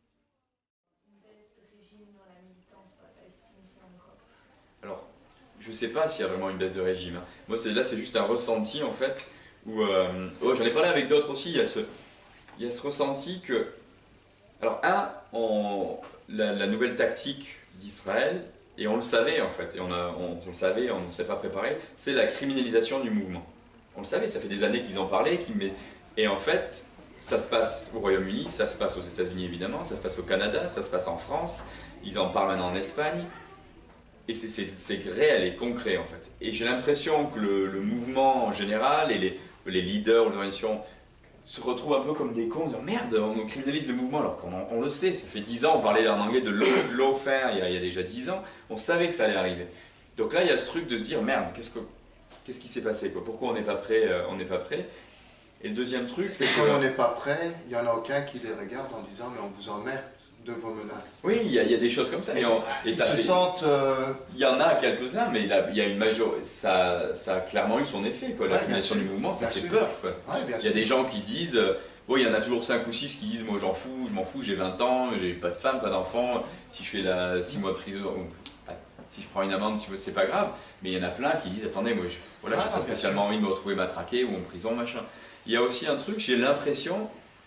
Une baisse de régime dans la militance pour la Palestine ici en Europe. Alors, je sais pas s'il y a vraiment une baisse de régime. Hein. Moi, c'est là, c'est juste un ressenti en fait. Où euh, oh, j'en ai parlé avec d'autres aussi. Il y a ce, il y a ce ressenti que, alors un, on La, la nouvelle tactique d'Israël, et on le savait en fait, et on, a, on, on le savait, on ne s'est pas préparé, c'est la criminalisation du mouvement. On le savait, ça fait des années qu'ils en parlaient, qu'ils met... et en fait, ça se passe au Royaume-Uni, ça se passe aux États-Unis évidemment, ça se passe au Canada, ça se passe en France, ils en parlent maintenant en Espagne, et c'est réel et concret en fait. Et j'ai l'impression que le, le mouvement en général, et les, les leaders, les organisations, se retrouvent un peu comme des cons, en disant merde, on criminalise le mouvement alors qu'on on le sait, ça fait dix ans, on parlait en anglais de lawfare il, il y a déjà dix ans, on savait que ça allait arriver. Donc là il y a ce truc de se dire merde, qu'est-ce que, qu'est-ce qui s'est passé quoi, pourquoi on n'est pas prêt, euh, on n'est pas prêt. Et le deuxième truc c'est que... Quand on n'est pas prêt, il n'y en a aucun qui les regarde en disant mais on vous emmerde de vos menaces. Oui, il y, a, il y a des choses comme ça. Et, on, et ils ça se fait, sentent... Euh... Il y en a quelques-uns, mais il, a, il y a une majorité, ça, ça a clairement eu son effet. Quoi. La criminalisation du mouvement, ça fait sûr. peur. Quoi. Ouais, bien il y a sûr. des gens qui se disent... Euh, bon, il y en a toujours cinq ou six qui disent moi j'en fous, je m'en fous, j'ai vingt ans, j'ai pas de femme, pas d'enfant, si je fais la six mois de prison, ou, si je prends une amende, c'est pas grave. Mais il y en a plein qui disent attendez, moi je voilà, ah, j'ai pas spécialement sûr. envie de me retrouver matraqué ou en prison, machin. Il y a aussi un truc, j'ai l'impression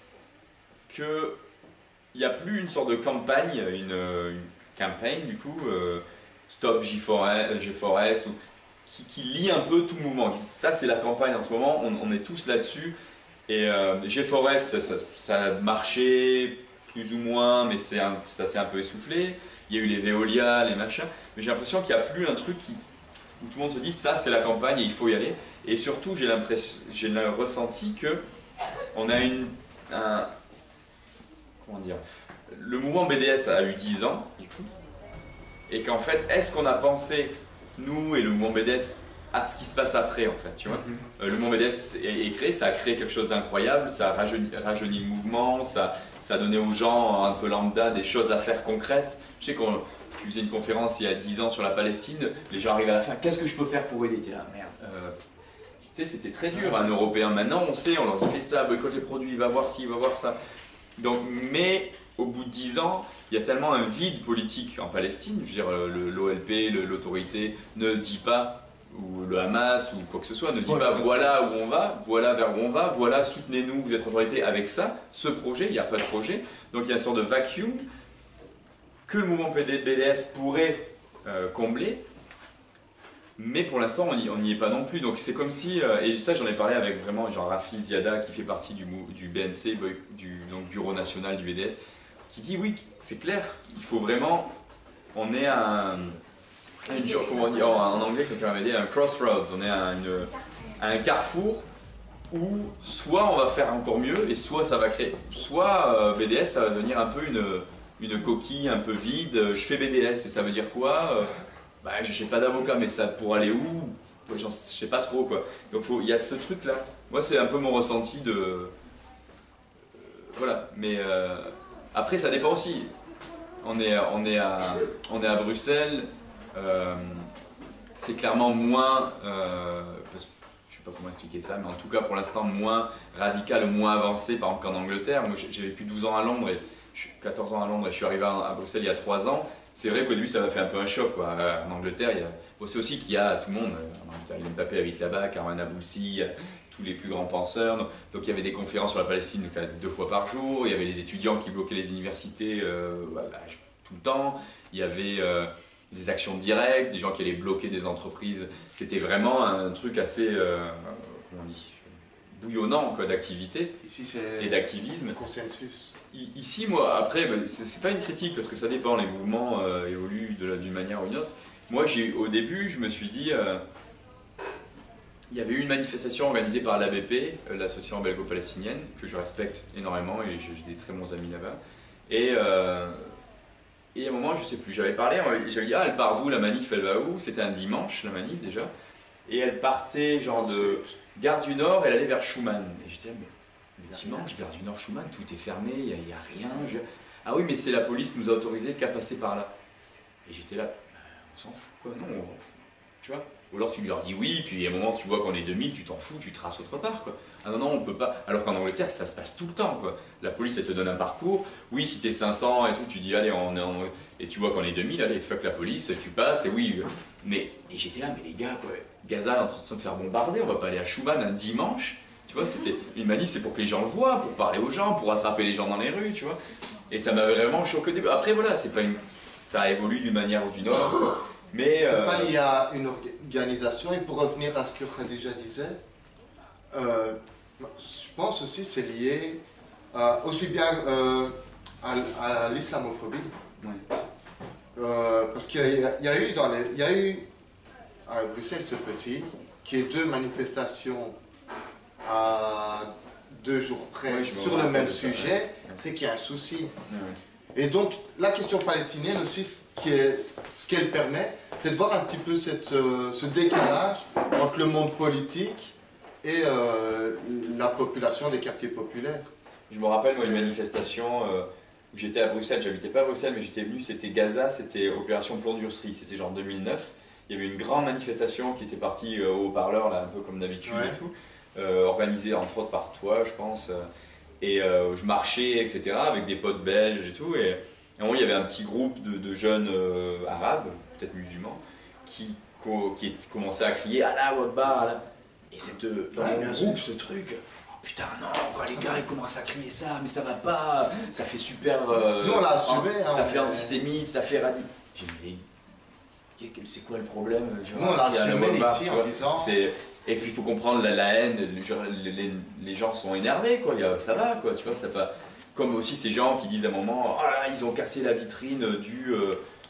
que il n'y a plus une sorte de campagne, une, une campagne du coup, euh, Stop G quatre S, ou, qui, qui lie un peu tout le mouvement. Ça c'est la campagne en ce moment, on, on est tous là-dessus. Et euh, G quatre S, ça, ça, ça a marché plus ou moins, mais un, ça s'est un peu essoufflé. Il y a eu les Veolia, les machins. Mais j'ai l'impression qu'il n'y a plus un truc qui, où tout le monde se dit ça c'est la campagne et il faut y aller. Et surtout j'ai l'impression, j'ai le ressenti que on a une, un, comment dire, le mouvement B D S a eu dix ans du coup, et qu'en fait est-ce qu'on a pensé nous et le mouvement B D S à ce qui se passe après en fait, tu vois. Mm-hmm. euh, le mouvement B D S est, est créé, ça a créé quelque chose d'incroyable, ça a rajeuni, rajeuni le mouvement, ça, ça a donné aux gens un peu lambda des choses à faire concrètes. Je sais qu'on tu faisais une conférence il y a dix ans sur la Palestine, les gens arrivent à la fin, qu'est-ce que je peux faire pour aider? T'es là, merde. Euh, tu sais, c'était très dur, un Européen maintenant, on sait, on leur dit fais ça, boycotte les produits, va voir ci, va voir ça. Donc, mais au bout de dix ans, il y a tellement un vide politique en Palestine, je veux dire, l'O L P, l'autorité ne dit pas, ou le Hamas ou quoi que ce soit, ne dit ouais, pas voilà où on va, voilà vers où on va, voilà soutenez-nous, vous êtes autorité avec ça, ce projet, il n'y a pas de projet. Donc il y a une sorte de vacuum que le mouvement B D S pourrait euh, combler, mais pour l'instant on n'y est pas non plus. Donc c'est comme si, euh, et ça j'en ai parlé avec vraiment genre Rafil Ziada qui fait partie du, du B N C, du donc, Bureau National du B D S, qui dit oui, c'est clair, il faut vraiment, on est un... Une, comment on dit en anglais, quelqu'un m'avait dit un crossroads, on est à, une, à un carrefour où soit on va faire encore mieux et soit ça va créer, soit euh, B D S ça va devenir un peu une, une coquille un peu vide, je fais B D S et ça veut dire quoi, euh, bah, je sais pas d'avocat mais ça pour aller où, ouais, je sais pas trop quoi. Donc il y a ce truc là, moi c'est un peu mon ressenti de... Euh, voilà, mais euh, après ça dépend aussi, on est, on est, à, on est à Bruxelles. Euh, c'est clairement moins, euh, parce que je ne sais pas comment expliquer ça, mais en tout cas pour l'instant moins radical, moins avancé par exemple qu'en Angleterre. Moi j'ai vécu douze ans à Londres, et je suis quatorze ans à Londres et je suis arrivé à Bruxelles il y a trois ans. C'est vrai qu'au début ça m'a fait un peu un choc quoi. En Angleterre, il y a... bon, c'est aussi qu'il y a tout le monde, en Angleterre, il y a Mbappé habite là-bas, Karman Aboulsi, tous les plus grands penseurs. Donc, donc il y avait des conférences sur la Palestine deux fois par jour, il y avait les étudiants qui bloquaient les universités euh, bah, tout le temps, il y avait... Euh, des actions directes, des gens qui allaient bloquer des entreprises. C'était vraiment un truc assez, euh, comment on dit, bouillonnant d'activité et d'activisme. Consensus. Ici, moi, après, bah, c'est pas une critique parce que ça dépend, les mouvements euh, évoluent d'une manière ou d'une autre. Moi, au début, je me suis dit, euh, il y avait eu une manifestation organisée par l'A B P, euh, l'association belgo-palestinienne, que je respecte énormément et j'ai des très bons amis là-bas. Et euh, Et à un moment, je sais plus, j'avais parlé, j'avais dit, ah, elle part d'où la manif, elle va où? C'était un dimanche, la manif déjà. Et elle partait genre de Gare du Nord, elle allait vers Schuman. Et j'étais là, mais le dimanche, Gare du Nord, Schuman, tout est fermé, il n'y a, a rien. Je... Ah oui, mais c'est la police nous a autorisé qu'à passer par là. Et j'étais là, on s'en fout quoi, non, on... tu vois. Ou alors tu leur dis oui, puis à un moment tu vois qu'on est deux mille, tu t'en fous, tu traces autre part quoi. Ah non, non, on peut pas. Alors qu'en Angleterre, ça se passe tout le temps quoi. La police elle te donne un parcours. Oui, si t'es cinq cents et tout, tu dis allez, on est en... et tu vois qu'on est deux mille, allez, fuck la police, tu passes et oui. Mais et j'étais là, mais les gars quoi, Gaza est en train de se faire bombarder, on va pas aller à Schuman un dimanche. Tu vois, c'était une manif, c'est pour que les gens le voient, pour parler aux gens, pour attraper les gens dans les rues, tu vois. Et ça m'avait vraiment choqué. Après voilà, c'est pas une... ça évolue d'une manière ou d'une autre. Mais c'est euh... pas lié à une organisation. Et pour revenir à ce que Khadija disait, euh, je pense aussi c'est lié euh, aussi bien euh, à, à l'islamophobie. Oui. Euh, parce qu'il y, y a eu dans les, il y a eu à Bruxelles, c'est petit, qui est deux manifestations à deux jours près oui, sur le même sujet, c'est qu'il y a un souci. Oui. Et donc la question palestinienne aussi, ce qu'elle ce permet, c'est de voir un petit peu cette, euh, ce décalage entre le monde politique et euh, la population des quartiers populaires. Je me rappelle moi une manifestation euh, où j'étais à Bruxelles, j'habitais pas à Bruxelles mais j'étais venu, c'était Gaza, c'était Opération Plomb d'Urserie, c'était genre deux mille neuf. Il y avait une grande manifestation qui était partie euh, au haut-parleur là un peu comme d'habitude ouais. et tout, euh, organisée entre autres par toi je pense. Euh, et euh, je marchais et cetera avec des potes belges et tout et, et à un moment il y avait un petit groupe de, de jeunes euh, arabes, peut-être musulmans, qui, qui commençaient à crier Allah Akbar, Allah. Et cette, dans ouais, le groupe ce truc, oh, putain non quoi les gars ils commencent à crier ça mais ça va pas, ça fait super euh, nous on l'a assumé hein, ça hein, fait antisémite, ça fait radical. J'ai dit c'est quoi le problème? Nous on l'a assumé ici en disant et puis il faut comprendre la, la haine, les, les, les gens sont énervés quoi, ça va quoi, tu vois, ça pas... Comme aussi ces gens qui disent à un moment, oh là, ils ont cassé la vitrine du, euh,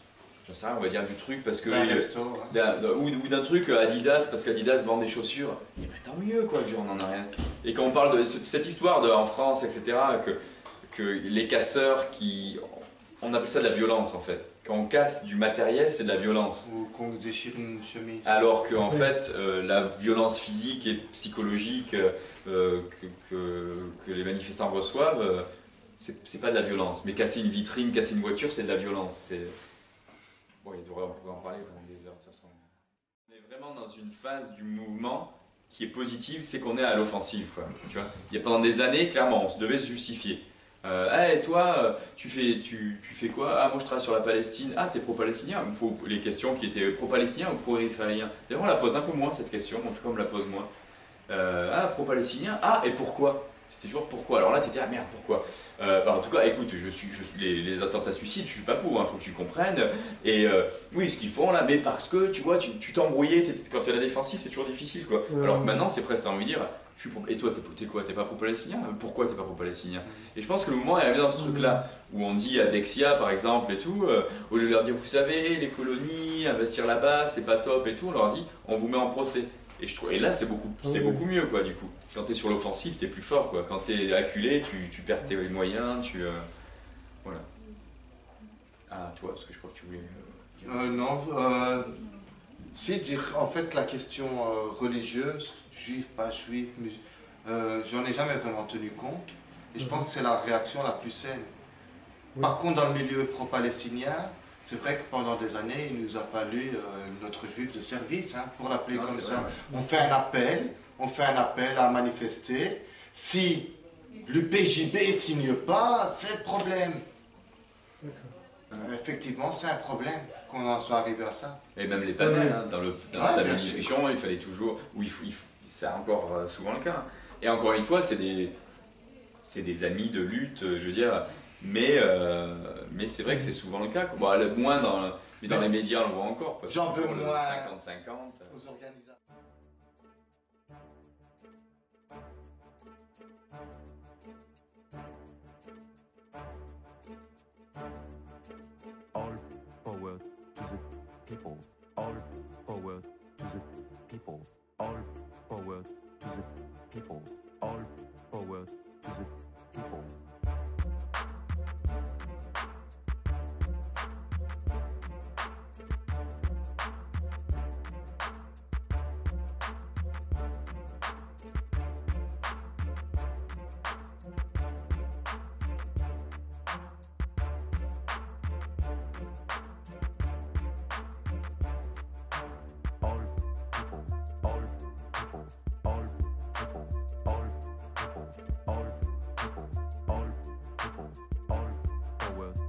j'en sais rien, on va dire du truc parce que... D'un resto, hein. Ou, ou d'un truc Adidas, parce qu'Adidas vend des chaussures, et ben tant mieux quoi, on n'en a rien. Et quand on parle de cette histoire de, en France, et cetera, que, que les casseurs qui... On appelle ça de la violence en fait. Quand on casse du matériel, c'est de la violence. Ou qu'on déchire une chemise. Alors qu'en fait, euh, la violence physique et psychologique euh, que, que, que les manifestants reçoivent, euh, c'est pas de la violence. Mais casser une vitrine, casser une voiture, c'est de la violence. Bon, on pourrait en parler pendant des heures de toute façon. On est vraiment dans une phase du mouvement qui est positive, c'est qu'on est à l'offensive. Tu vois, il y a pendant des années, clairement, on se devait se justifier. Euh, hey, toi, tu fais, tu, tu fais quoi? Ah, moi je travaille sur la Palestine. Ah, t'es pro-palestinien? Pour les questions qui étaient pro-palestiniens ou pro-israéliens. D'ailleurs, on la pose un peu moins cette question, en tout cas on me la pose moins. Euh, ah, pro-palestinien? Ah, et pourquoi? C'était toujours pourquoi. Alors là, tu étais ah merde, pourquoi? euh, bah, En tout cas, écoute, je suis, je suis, les, les attentats suicides, je suis pas pour, il hein, faut que tu comprennes. Et euh, oui, ce qu'ils font là, mais parce que tu vois, tu t'embrouillais, tu quand tu es à la défensive, c'est toujours difficile quoi. Ouais. Alors que maintenant, c'est presque, t'as envie de dire, je suis pro, et toi, t'es quoi? T'es pas pro-palestinien? Pourquoi t'es pas pro-palestinien? Et je pense que le mouvement est arrivé dans ce truc là, où on dit à Dexia par exemple et tout, euh, au lieu de leur dire, vous savez, les colonies, investir là-bas, c'est pas top et tout, on leur dit, on vous met en procès. Et, je trouve, et là, c'est beaucoup, c'est beaucoup mieux, quoi, du coup. Quand tu es sur l'offensive, tu es plus fort, quoi. Quand tu es acculé, tu, tu perds tes moyens, tu... Euh, voilà. Ah, toi, ce que je crois que tu voulais euh, dire. Euh, non, euh, si, dire, en fait, la question euh, religieuse, juif, pas juif, euh, j'en ai jamais vraiment tenu compte. Et je mm-hmm. pense que c'est la réaction la plus saine. Oui. Par contre, dans le milieu pro-palestinien, c'est vrai que pendant des années, il nous a fallu euh, notre juif de service, hein, pour l'appeler comme ça. Vrai, ouais. On fait un appel, on fait un appel à manifester. Si l'U P J B ne signe pas, c'est le problème. Euh, effectivement, c'est un problème qu'on en soit arrivé à ça. Et même les panels, hein, dans, le, dans ouais, la discussion, sûr. Il fallait toujours... Où il faut, il faut, c'est encore souvent le cas. Et encore une fois, c'est des, c'est des amis de lutte, je veux dire... Mais, euh, mais c'est vrai que c'est souvent le cas. Bon, moins dans, mais dans mais les médias, on le voit encore. J'en veux moins cinquante cinquante. Aux organisateurs. All power to the people. All power to the people. All power to the people. All power to the people. All people, all people, all people, all people, all people, all people,